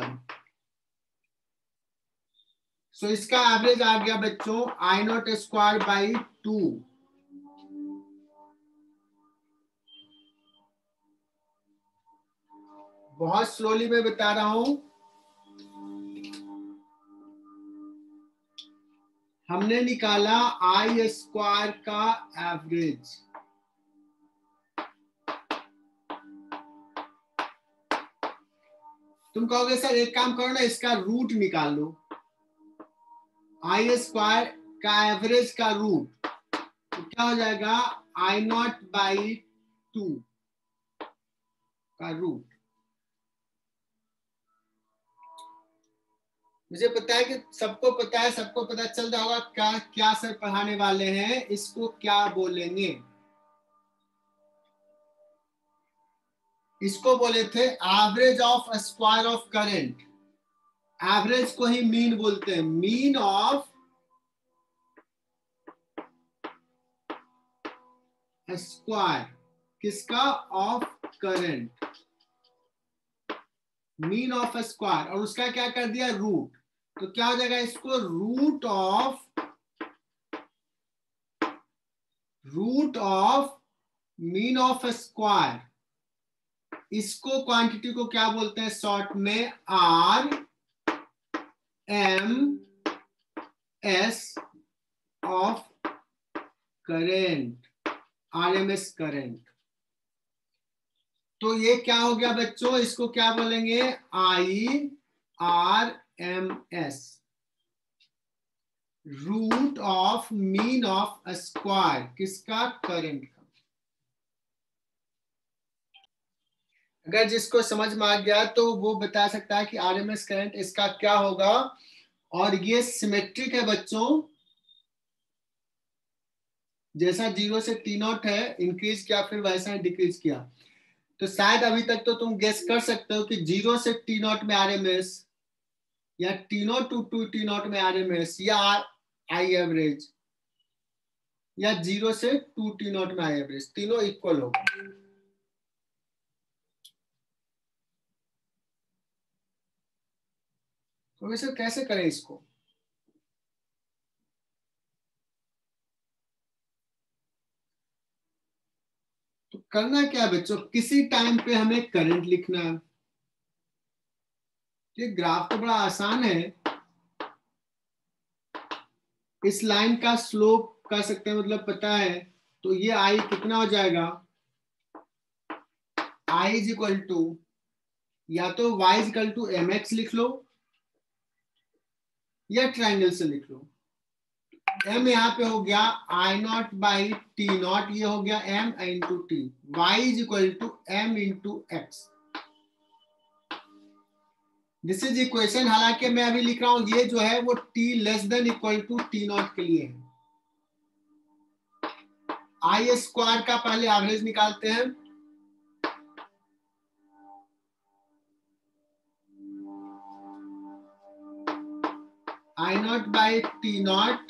सो इसका एवरेज आ गया बच्चों I not square by two. बहुत स्लोली मैं बता रहा हूं। हमने निकाला आई स्क्वायर का एवरेज, तुम कहोगे सर एक काम करो ना, इसका रूट निकाल लो। आई स्क्वायर का एवरेज का रूट तो क्या हो जाएगा? आई नॉट बाई टू का रूट। मुझे पता है कि सबको पता है, सबको पता चल रहा होगा क्या क्या सर पढ़ाने वाले हैं, इसको क्या बोलेंगे। इसको बोले थे average of square of current. Average को ही मीन बोलते हैं, मीन ऑफ स्क्वायर किसका? Of current, mean of square, और उसका क्या कर दिया? रूट। तो क्या हो जाएगा? इसको root of root of mean of square, इसको क्वांटिटी को क्या बोलते हैं शॉर्ट में? R M S of current, R M S current. तो ये क्या हो गया बच्चों? इसको क्या बोलेंगे? I R M S, root of mean of square किसका? करंट का। अगर जिसको समझ में आ गया तो वो बता सकता है कि आरएमएस करंट इसका क्या होगा। और ये सिमेट्रिक है बच्चों, जैसा जीरो से टी नॉट है इंक्रीज किया फिर वैसा ही डिक्रीज किया। तो शायद अभी तक तो तुम गेस कर सकते हो कि जीरो से टी नॉट में आरएमएस या t naught to two t naught में आरएमएस या आई एवरेज या जीरो से टू टी नॉट में आई एवरेज, तीनों इक्वल होगा। तो वैसे कैसे करें इसको? तो करना क्या बच्चों, किसी टाइम पे हमें करंट लिखना है। ये ग्राफ तो बड़ा आसान है। इस लाइन का स्लोप कर सकते हैं, मतलब पता है, तो ये आई कितना हो जाएगा, I इज इक्वल टू या तो y is equal to m x लिख लो या ट्राइंगल से लिख लो। m यहाँ पे हो गया I not by t not, ये हो गया m into t, y is equal to m into x. This is equation. हालांकि मैं अभी लिख रहा हूं ये जो है वो t less than equal to t not के लिए है। आई स्क्वायर का पहले एवरेज निकालते हैं। I not by t not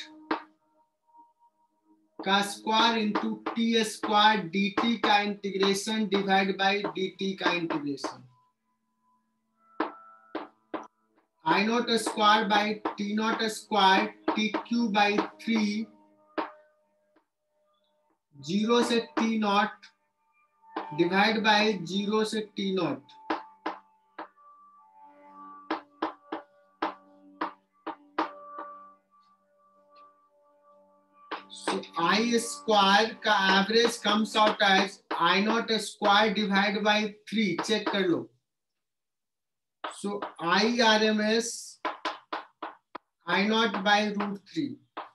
का square into t square d t का integration divide by d t का integration. I not square by t not square t cube by three, zero से t not divide by zero से t not. So I square का average comes out as I not square divide by three, check कर लो। So I R M S I not by root three.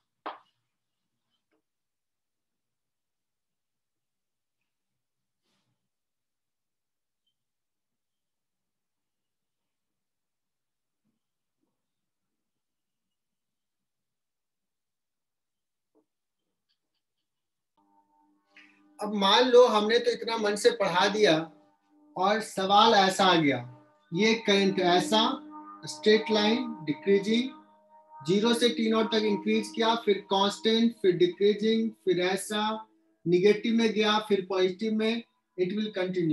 अब मान लो हमने तो इतना मन से पढ़ा दिया और सवाल ऐसा आ गया, ये करंट ऐसा स्ट्रेट लाइन डिक्रीजिंग, जीरो से टी नॉट तक इंक्रीज किया, फिर कांस्टेंट, फिर डिक्रीजिंग, फिर ऐसा निगेटिव में गया, फिर पॉजिटिव में, इट विल कंटिन्यू।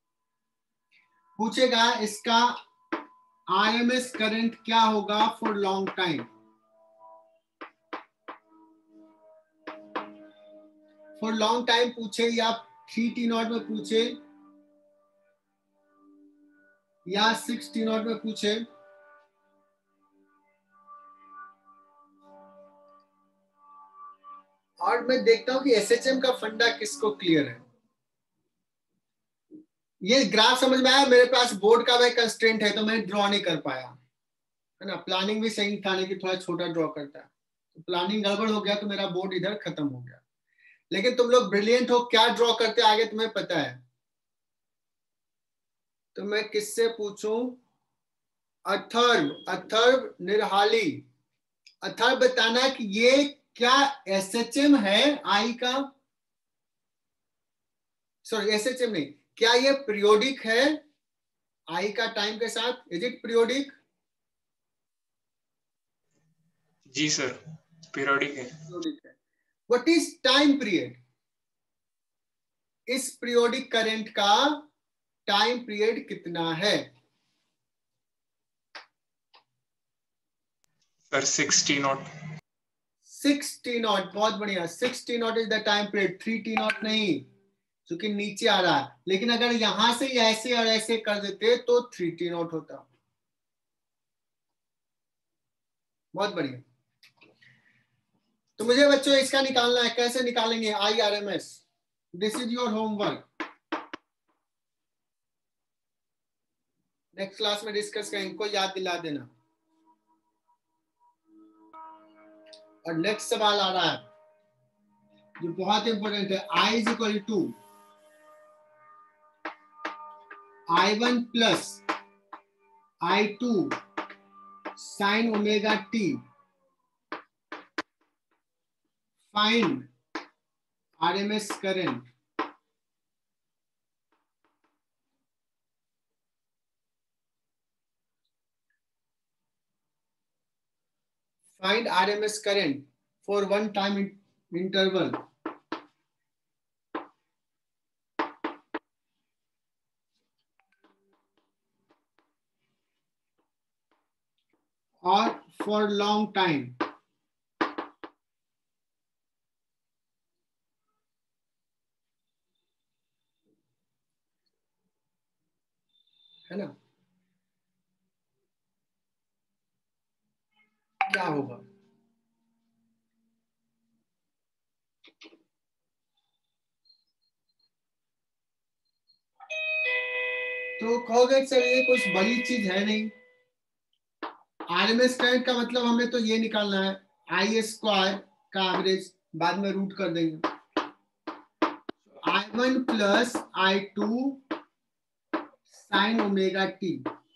पूछेगा इसका आरएमएस करंट क्या होगा for long time. For long time पूछे या थ्री टी नॉट में पूछे या सिक्स टी नॉट में पूछे, और मैं देखता हूं कि एसएचएम का फंडा किसको क्लियर है। ये ग्राफ समझ में आया? मेरे पास बोर्ड का भाई कंस्ट्रेंट है तो मैं ड्रॉ नहीं कर पाया, है ना। प्लानिंग भी सही था लेकिन थोड़ा छोटा ड्रॉ करता है, तो प्लानिंग गड़बड़ हो गया तो मेरा बोर्ड इधर खत्म हो गया। लेकिन तुम लोग ब्रिलियंट हो, क्या ड्रॉ करते आगे तुम्हें पता है। तो मैं किससे पूछूं? अथर्व, अथर्व निरहाली, अथर्व बताना कि ये क्या एसएचएम है आई का, सॉरी एसएचएम नहीं, क्या ये पीरियोडिक है आई का टाइम के साथ? Is it periodic? जी सर, पीरियोडिक है। What is time period? इस पीरियोडिक करंट का टाइम पीरियड कितना है? Sir six t not. Six t not, बहुत बढ़िया। Six t not is the time period, three t not नहीं, क्योंकि नीचे आ रहा है। लेकिन अगर यहां से ऐसे और ऐसे कर देते तो थ्री टी नॉट होता। बहुत बढ़िया। तो मुझे बच्चों इसका निकालना है, कैसे निकालेंगे I R M S? This is your homework, next class में डिस्कस करेंगे, इनको याद दिला देना। और नेक्स्ट सवाल आ रहा है जो बहुत इंपॉर्टेंट है, I is equal to I one plus I two sine omega t, find RMS current, find R M S current for one time interval. Or for long time. है ना? क्या होगा? तो कहोगे सर ये कुछ बड़ी चीज है नहीं। आरएमएस करंट का मतलब हमें तो ये निकालना है आई स्क्वायर का एवरेज, बाद में रूट कर देंगे। I one plus I two sine omega t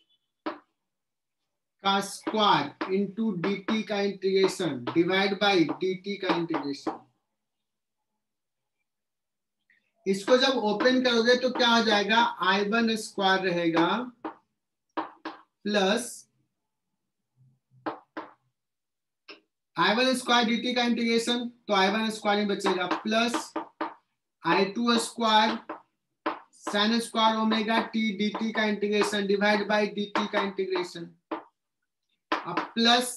का स्क्वायर इंटू डी टी का integration divide by d t का इंटीग्रेशन। इसको जब ओपन करोगे तो क्या हो जाएगा, आई वन स्क्वायर रहेगा plus I one square d t का इंटीग्रेशन, तो आई वन स्क्वायर ही बचेगा, plus I two square sine square omega t d t का integration divide by d t का इंटीग्रेशन, अब plus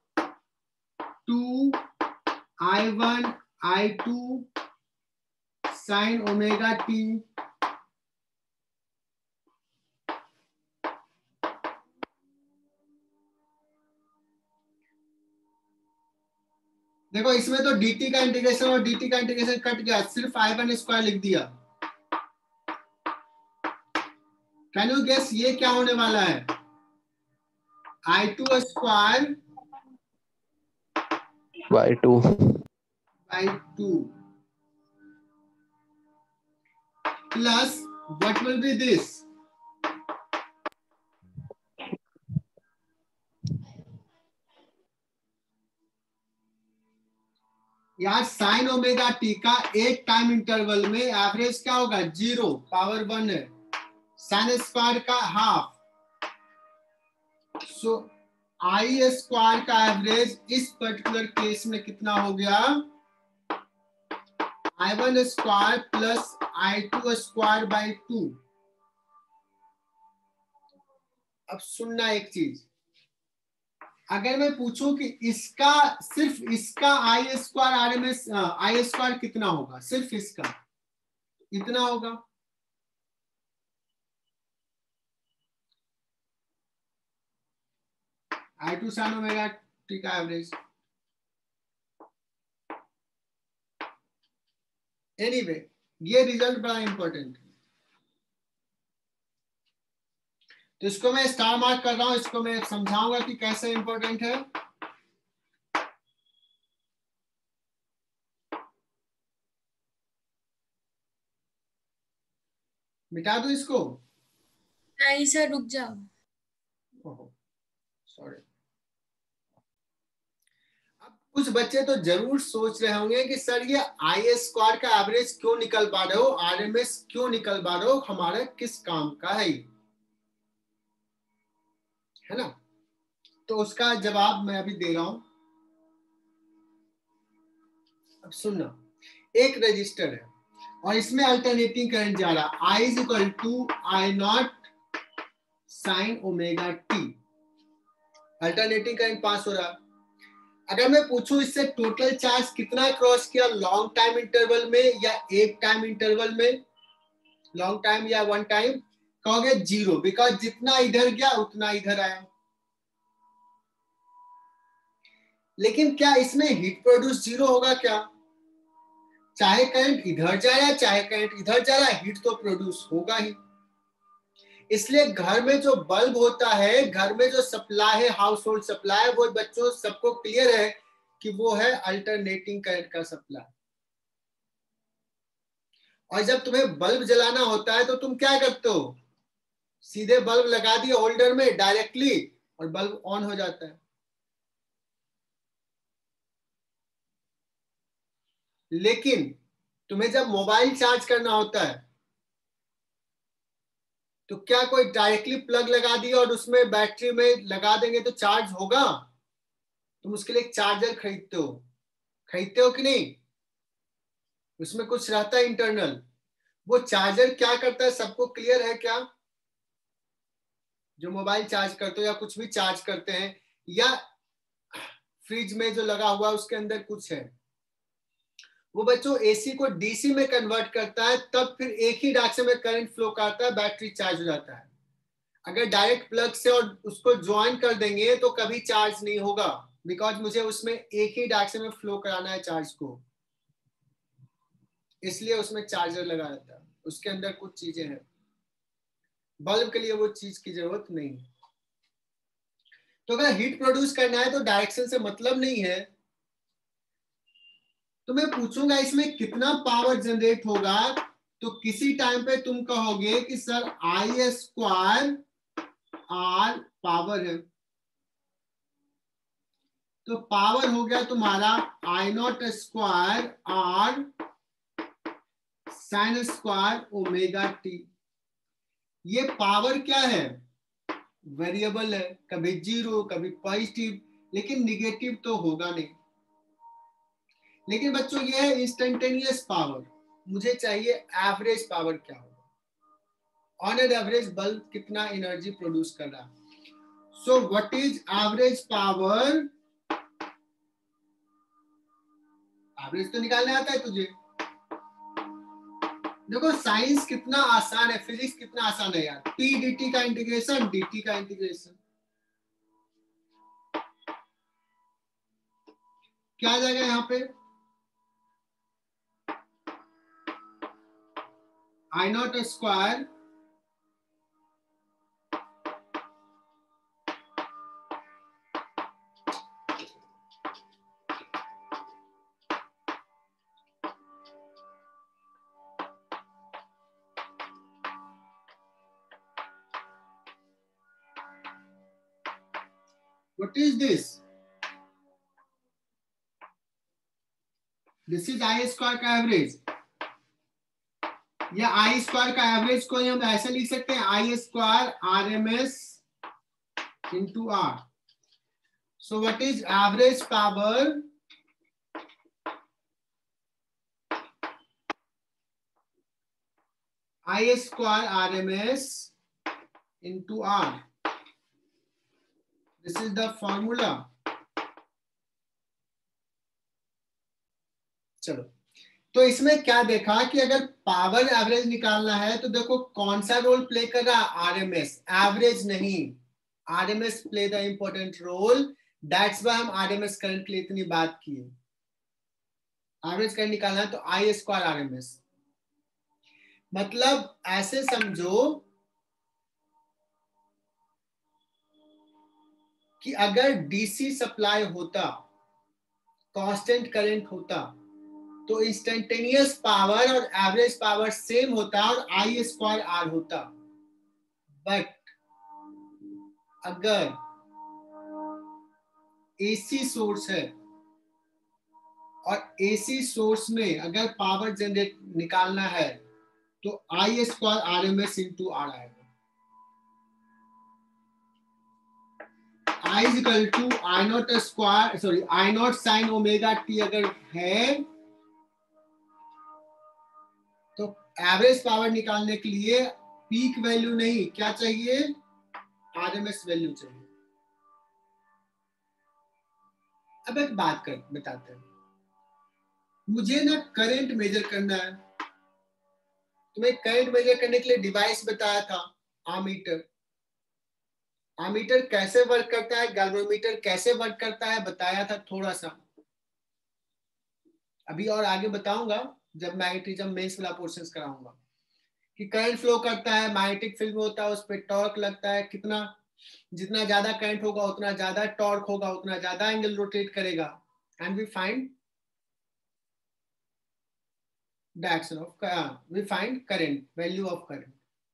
two I one I two sine omega t देखो इसमें तो dt का इंटीग्रेशन और dt का इंटीग्रेशन कट गया, सिर्फ आई वन स्क्वायर लिख दिया। कैन यू गेस ये क्या होने वाला है, I two square by two by two plus what will be this, यार साइन ओमेगा टी का एक टाइम इंटरवल में एवरेज क्या होगा, जीरो, पावर वन है, साइन स्क्वायर का हाफ, सो आई स्क्वायर का एवरेज इस पर्टिकुलर केस में कितना हो गया, I one square plus I two square by two. अब सुनना एक चीज, अगर मैं पूछूं कि इसका सिर्फ इसका I square R M S I square कितना होगा, सिर्फ इसका इतना होगा, I two sine omega t का एवरेज। एनीवे ये रिजल्ट बड़ा इंपॉर्टेंट है, तो इसको मैं स्टार मार्क कर रहा हूं, इसको मैं समझाऊंगा कि कैसे इंपॉर्टेंट है। मिटा दो इसको, नहीं सर रुक जाओ, सॉरी। अब कुछ बच्चे तो जरूर सोच रहे होंगे कि सर ये आई स्क्वायर का एवरेज क्यों निकल पा रहे हो, आरएमएस क्यों निकल पा रहे हो, हमारा किस काम का है, है ना? तो उसका जवाब मैं अभी दे रहा हूं। अब सुनना, एक रजिस्टर है और इसमें अल्टरनेटिंग करंट जा रहा, I is equal to I not sine omega t, alternating current pass हो रहा। अगर मैं पूछूं इससे टोटल चार्ज कितना क्रॉस किया, लॉन्ग टाइम इंटरवल में या एक टाइम इंटरवल में, लॉन्ग टाइम या वन टाइम, कहोगे जीरो, बिकॉज जितना इधर गया उतना इधर आया। लेकिन क्या इसमें हीट प्रोड्यूस जीरो होगा क्या, चाहे करंट इधर जा रहा है चाहे करंट इधर जा रहा है, हीट तो प्रोड्यूस होगा ही। इसलिए घर में जो बल्ब होता है, घर में जो सप्लाई है, हाउस होल्ड सप्लाई, वो बच्चों सबको क्लियर है कि वो है अल्टरनेटिंग करंट का सप्लाई। और जब तुम्हें बल्ब जलाना होता है तो तुम क्या करते हो, सीधे बल्ब लगा दिए होल्डर में डायरेक्टली और बल्ब ऑन हो जाता है। लेकिन तुम्हें जब मोबाइल चार्ज करना होता है तो क्या कोई डायरेक्टली प्लग लगा दिया और उसमें बैटरी में लगा देंगे तो चार्ज होगा? तुम उसके लिए एक चार्जर खरीदते हो, खरीदते हो कि नहीं? उसमें कुछ रहता है इंटरनल। वो चार्जर क्या करता है, सबको क्लियर है क्या? जो मोबाइल चार्ज करते हो या कुछ भी चार्ज करते हैं या फ्रिज में जो लगा हुआ है उसके अंदर कुछ है, वो बच्चों एसी को डीसी में कन्वर्ट करता है, तब फिर एक ही डायरेक्शन में करंट फ्लो करता है, बैटरी चार्ज हो जाता है। अगर डायरेक्ट प्लग से और उसको ज्वाइन कर देंगे तो कभी चार्ज नहीं होगा, बिकॉज मुझे उसमें एक ही डायरेक्शन में फ्लो कराना है चार्ज को, इसलिए उसमें चार्जर लगा रहता है। उसके अंदर कुछ चीजें हैं, बल्ब के लिए वो चीज की जरूरत नहीं है। तो अगर हीट प्रोड्यूस करना है तो डायरेक्शन से मतलब नहीं है। तो मैं पूछूंगा इसमें कितना पावर जनरेट होगा, तो किसी टाइम पे तुम कहोगे कि sir I square R power है, तो पावर हो गया तुम्हारा I not square R sine square omega t. ये पावर क्या है? वेरिएबल है, कभी जीरो कभी पॉजिटिव, लेकिन निगेटिव तो होगा नहीं। लेकिन बच्चों ये है इंस्टेंटेनियस पावर, मुझे चाहिए एवरेज पावर क्या होगा, ऑन एन एवरेज बल्ब कितना एनर्जी प्रोड्यूस कर रहा है। So what is average power? Average तो निकालने आता है तुझे। देखो साइंस कितना आसान है, फिजिक्स कितना आसान है यार। पी डी का इंटीग्रेशन, dt का इंटीग्रेशन, क्या आ जाएगा यहाँ पे? I not square what is this? This is I square का एवरेज, या आई स्क्वायर का एवरेज को हम ऐसे लिख सकते हैं I square R M S into R. So what is average power? I square R M S into R. This is the formula. चलो, तो इसमें क्या देखा कि अगर पावर एवरेज निकालना है तो देखो कौन सा रोल प्ले कर रहा है? आरएमएस, एवरेज नहीं। RMS play the important role, that's why हम आरएमएस करंट के लिए इतनी बात की है। एवरेज करंट निकालना है तो आई स्क्वायर आरएमएस, मतलब ऐसे समझो कि अगर डीसी सप्लाई होता, कांस्टेंट करंट होता, तो इंस्टेंटेनियस पावर और एवरेज पावर सेम होता और आई स्क्वायर आर होता। बट अगर एसी सोर्स है और एसी सोर्स में अगर पावर जनरेट निकालना है तो I square R M S into R आएगा। I is equal to I not square sorry I not sine omega t अगर है तो एवरेज पावर निकालने के लिए पीक वैल्यू नहीं, क्या चाहिए? आरएमएस वैल्यू चाहिए। अब एक बात कर बताते हैं, मुझे ना करंट मेजर करना है। तुम्हें करंट मेजर करने के लिए डिवाइस बताया था, आमीटर। आमीटर कैसे वर्क करता है, गैल्वेनोमीटर कैसे वर्क करता है बताया था थोड़ा सा, अभी और आगे बताऊंगा जब मैग्नेटिज्म मेंस वाला पोर्शंस कराऊंगा कि करंट फ्लो करता है, मैग्नेटिक फील्ड में होता है, उस पर टॉर्क लगता है, कितना जितना ज्यादा करंट होगा उतना ज्यादा टॉर्क होगा, उतना ज्यादा एंगल रोटेट करेगा, and we find direction of we find current, value of current.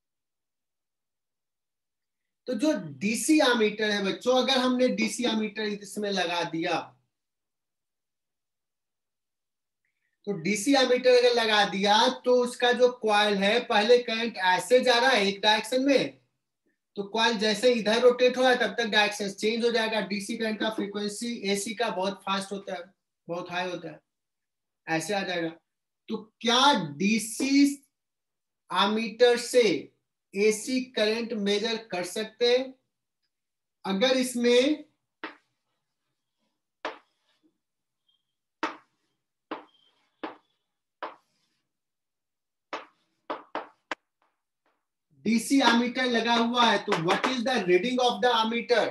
तो जो डीसी एमीटर है बच्चों, अगर हमने डीसी एमीटर इसमें लगा दिया तो डीसी एमीटर अगर लगा दिया तो उसका जो कॉइल है, पहले करंट ऐसे जा रहा है एक डायरेक्शन में, तो कॉइल जैसे इधर रोटेट हो रहा है तब तक डायरेक्शन चेंज हो जाएगा। डीसी करंट का फ्रीक्वेंसी एसी का बहुत फास्ट होता है, बहुत हाई होता है, ऐसे आ जाएगा। तो क्या डीसी एमीटर से एसी करंट मेजर कर सकते हैं? अगर इसमें डीसी एमीटर लगा हुआ है तो what is the reading of the ammeter?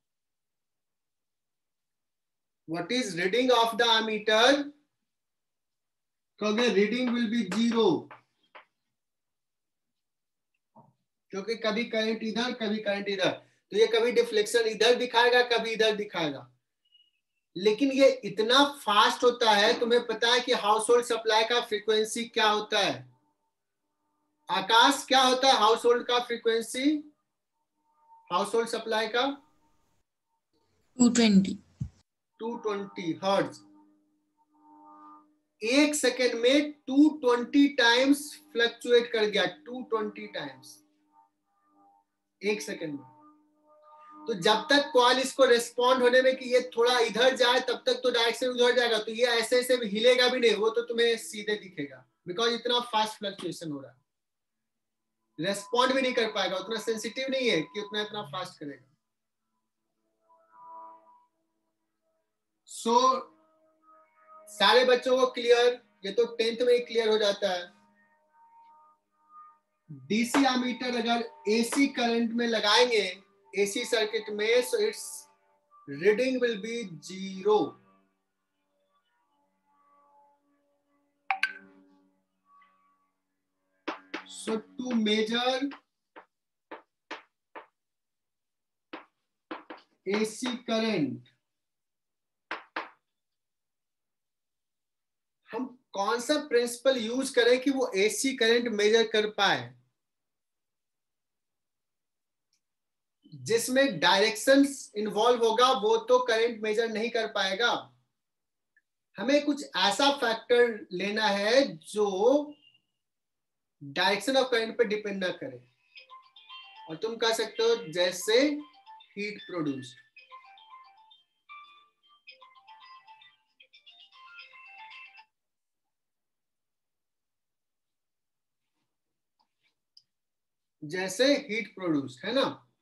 What is reading of the ammeter? क्योंकि रीडिंग विल बी जीरो, क्योंकि कभी करंट इधर कभी करंट इधर, तो ये कभी डिफ्लेक्शन इधर दिखाएगा कभी इधर दिखाएगा। लेकिन ये इतना फास्ट होता है, तुम्हें पता है कि हाउस होल्ड सप्लाई का फ्रीक्वेंसी क्या होता है? आकाश, क्या होता है हाउस होल्ड का फ्रीक्वेंसी, हाउस होल्ड सप्लाई का? Two twenty two twenty hertz. एक सेकेंड में टू ट्वेंटी टाइम्स फ्लक्चुएट कर गया, टू ट्वेंटी टाइम्स एक सेकेंड में। तो जब तक कॉइल इसको रेस्पॉन्ड होने में कि ये थोड़ा इधर जाए तब तक तो डायरेक्शन उधर जाएगा, तो ये ऐसे ऐसे भी हिलेगा भी नहीं, वो तो तुम्हें सीधे दिखेगा, बिकॉज इतना फास्ट फ्लक्चुएशन हो रहा है। रेस्पॉन्ड भी नहीं कर पाएगा, उतना सेंसिटिव नहीं है कि उतना इतना फास्ट करेगा। सो so, सारे बच्चों को क्लियर? ये तो टेंथ में ही क्लियर हो जाता है। डीसी एमीटर अगर एसी करंट में लगाएंगे, एसी सर्किट में, so its reading will be zero. So to measure AC current, हम कौन सा प्रिंसिपल यूज करें कि वो एसी करंट मेजर कर पाए? जिसमें डायरेक्शन इन्वॉल्व होगा वो तो करंट मेजर नहीं कर पाएगा। हमें कुछ ऐसा फैक्टर लेना है जो डायरेक्शन ऑफ करंट पे डिपेंड ना करे, और तुम कह सकते हो जैसे हीट प्रोड्यूस्ड। जैसे हीट प्रोड्यूस है ना,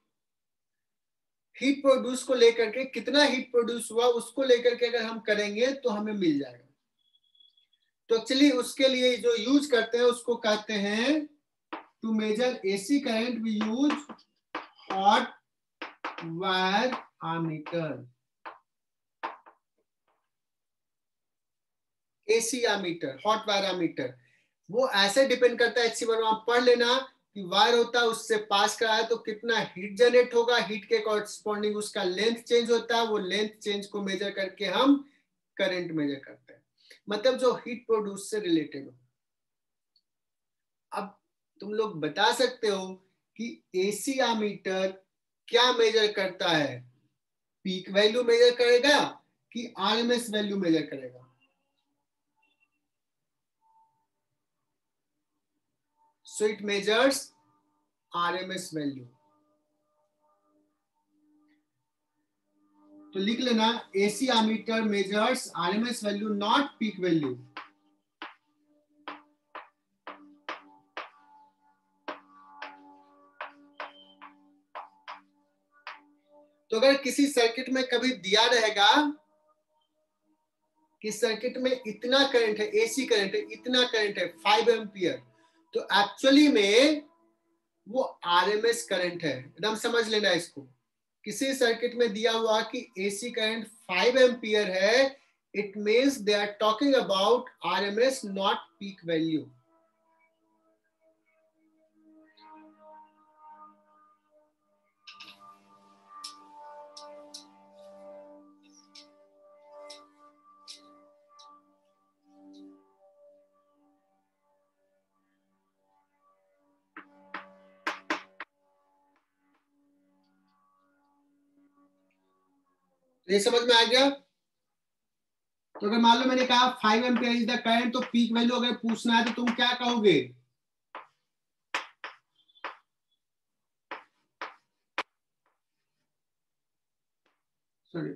हीट प्रोड्यूस को लेकर के कितना हीट प्रोड्यूस हुआ उसको लेकर के अगर हम करेंगे तो हमें मिल जाएगा। तो एक्चुअली उसके लिए जो यूज करते हैं उसको कहते हैं, to measure AC current we use hot wire ammeter. AC ammeter, hot wire ammeter, वो ऐसे डिपेंड करता है, एचसी आप पढ़ लेना कि वायर होता है उससे पास करा है तो कितना हीट जनरेट होगा, हीट के कॉरस्पॉन्डिंग उसका लेंथ चेंज होता है, वो लेंथ चेंज को मेजर करके हम करंट मेजर करते हैं, मतलब जो हीट प्रोड्यूस से रिलेटेड हो। अब तुम लोग बता सकते हो कि एसी एमीटर क्या मेजर करता है? पीक वैल्यू मेजर करेगा कि आरएमएस वैल्यू मेजर करेगा? So it measures R M S value. तो लिख लेना, AC ammeter measures R M S value, not peak value. तो अगर किसी सर्किट में कभी दिया रहेगा कि सर्किट में इतना करंट है, एसी करंट है, इतना करंट है फाइव एम्पियर, तो एक्चुअली में वो आरएमएस करंट है, एकदम समझ लेना इसको। किसी सर्किट में दिया हुआ कि एसी करंट फाइव एम्पियर है, it means they are talking about RMS not peak value. ये समझ में आ गया? तो अगर मान लो मैंने कहा five ampere is the current, तो पीक वैल्यू अगर पूछना है तो तुम क्या कहोगे? Sorry,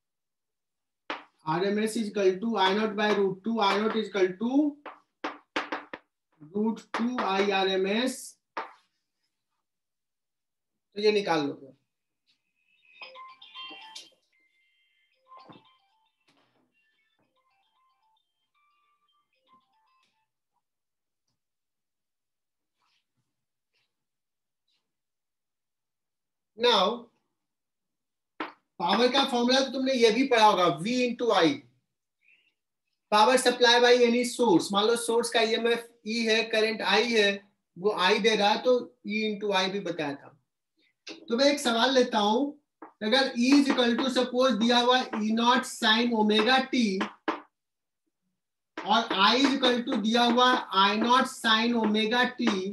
RMS is equal to I not by root two, I not is equal to root two I R M S, तो ये निकाल लो। नाउ पावर का फॉर्मूला तो तुमने ये भी पढ़ा होगा, V into I, power supply by any source. मान लो सोर्स का ईएमएफ E है, करंट I है, वो I दे रहा है, तो E इंटू आई भी बताया था। तो मैं एक सवाल लेता हूं, अगर E is equal to suppose दिया हुआ E not sine omega T और I इज इक्वल टू दिया हुआ I not sine omega t,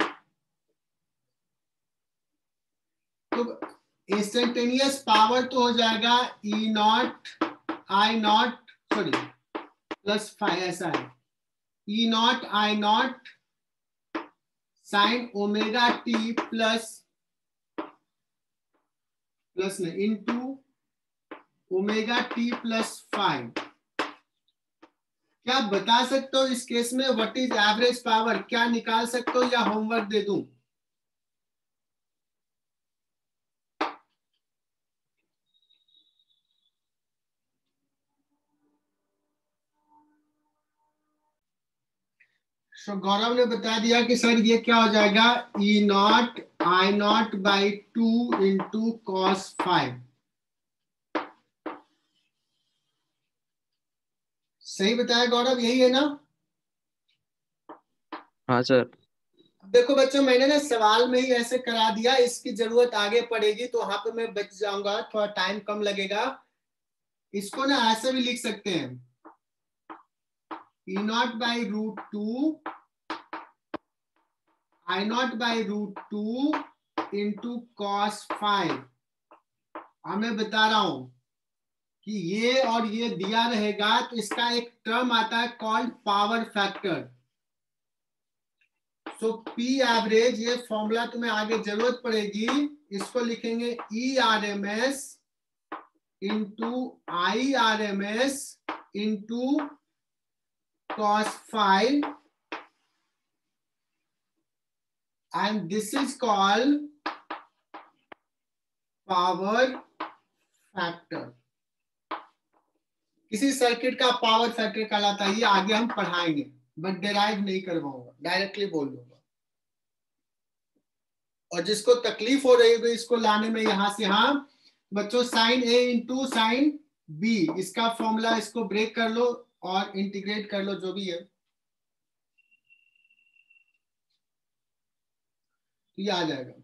तो इंस्टेंटेनियस पावर तो हो जाएगा E not I not sorry plus five, ऐसा है E not I not sine omega t plus plus नहीं into omega t plus five. क्या आप बता सकते हो इस केस में व्हाट इज एवरेज पावर? क्या निकाल सकते हो या होमवर्क दे दूं? So, गौरव ने बता दिया कि सर ये क्या हो जाएगा, E not I not by two into cos five. सही बताया गौरव, यही है ना? हाँ सर। देखो बच्चों, मैंने ना सवाल में ही ऐसे करा दिया, इसकी जरूरत आगे पड़ेगी तो वहां पे मैं बच जाऊंगा, थोड़ा टाइम कम लगेगा। इसको ना ऐसे भी लिख सकते हैं, E not by root two I not by root two into cos five. अब मैं बता रहा हूं कि ये और ये दिया रहेगा तो इसका एक टर्म आता है called power factor. So P average, ये फॉर्मूला तुम्हें आगे जरूरत पड़ेगी, इसको लिखेंगे E R M S into I R M S into cos five, and this is called power factor. किसी सर्किट का पावर फैक्टर कहलाता है, ये आगे हम पढ़ाएंगे, बट डेराइव नहीं करवाऊंगा, डायरेक्टली बोल दूंगा। और जिसको तकलीफ हो रही होगी इसको लाने में यहां से यहां, बच्चों sine A into sine B, इसका फॉर्मूला, इसको ब्रेक कर लो और इंटीग्रेट कर लो, जो भी है ये आ जाएगा।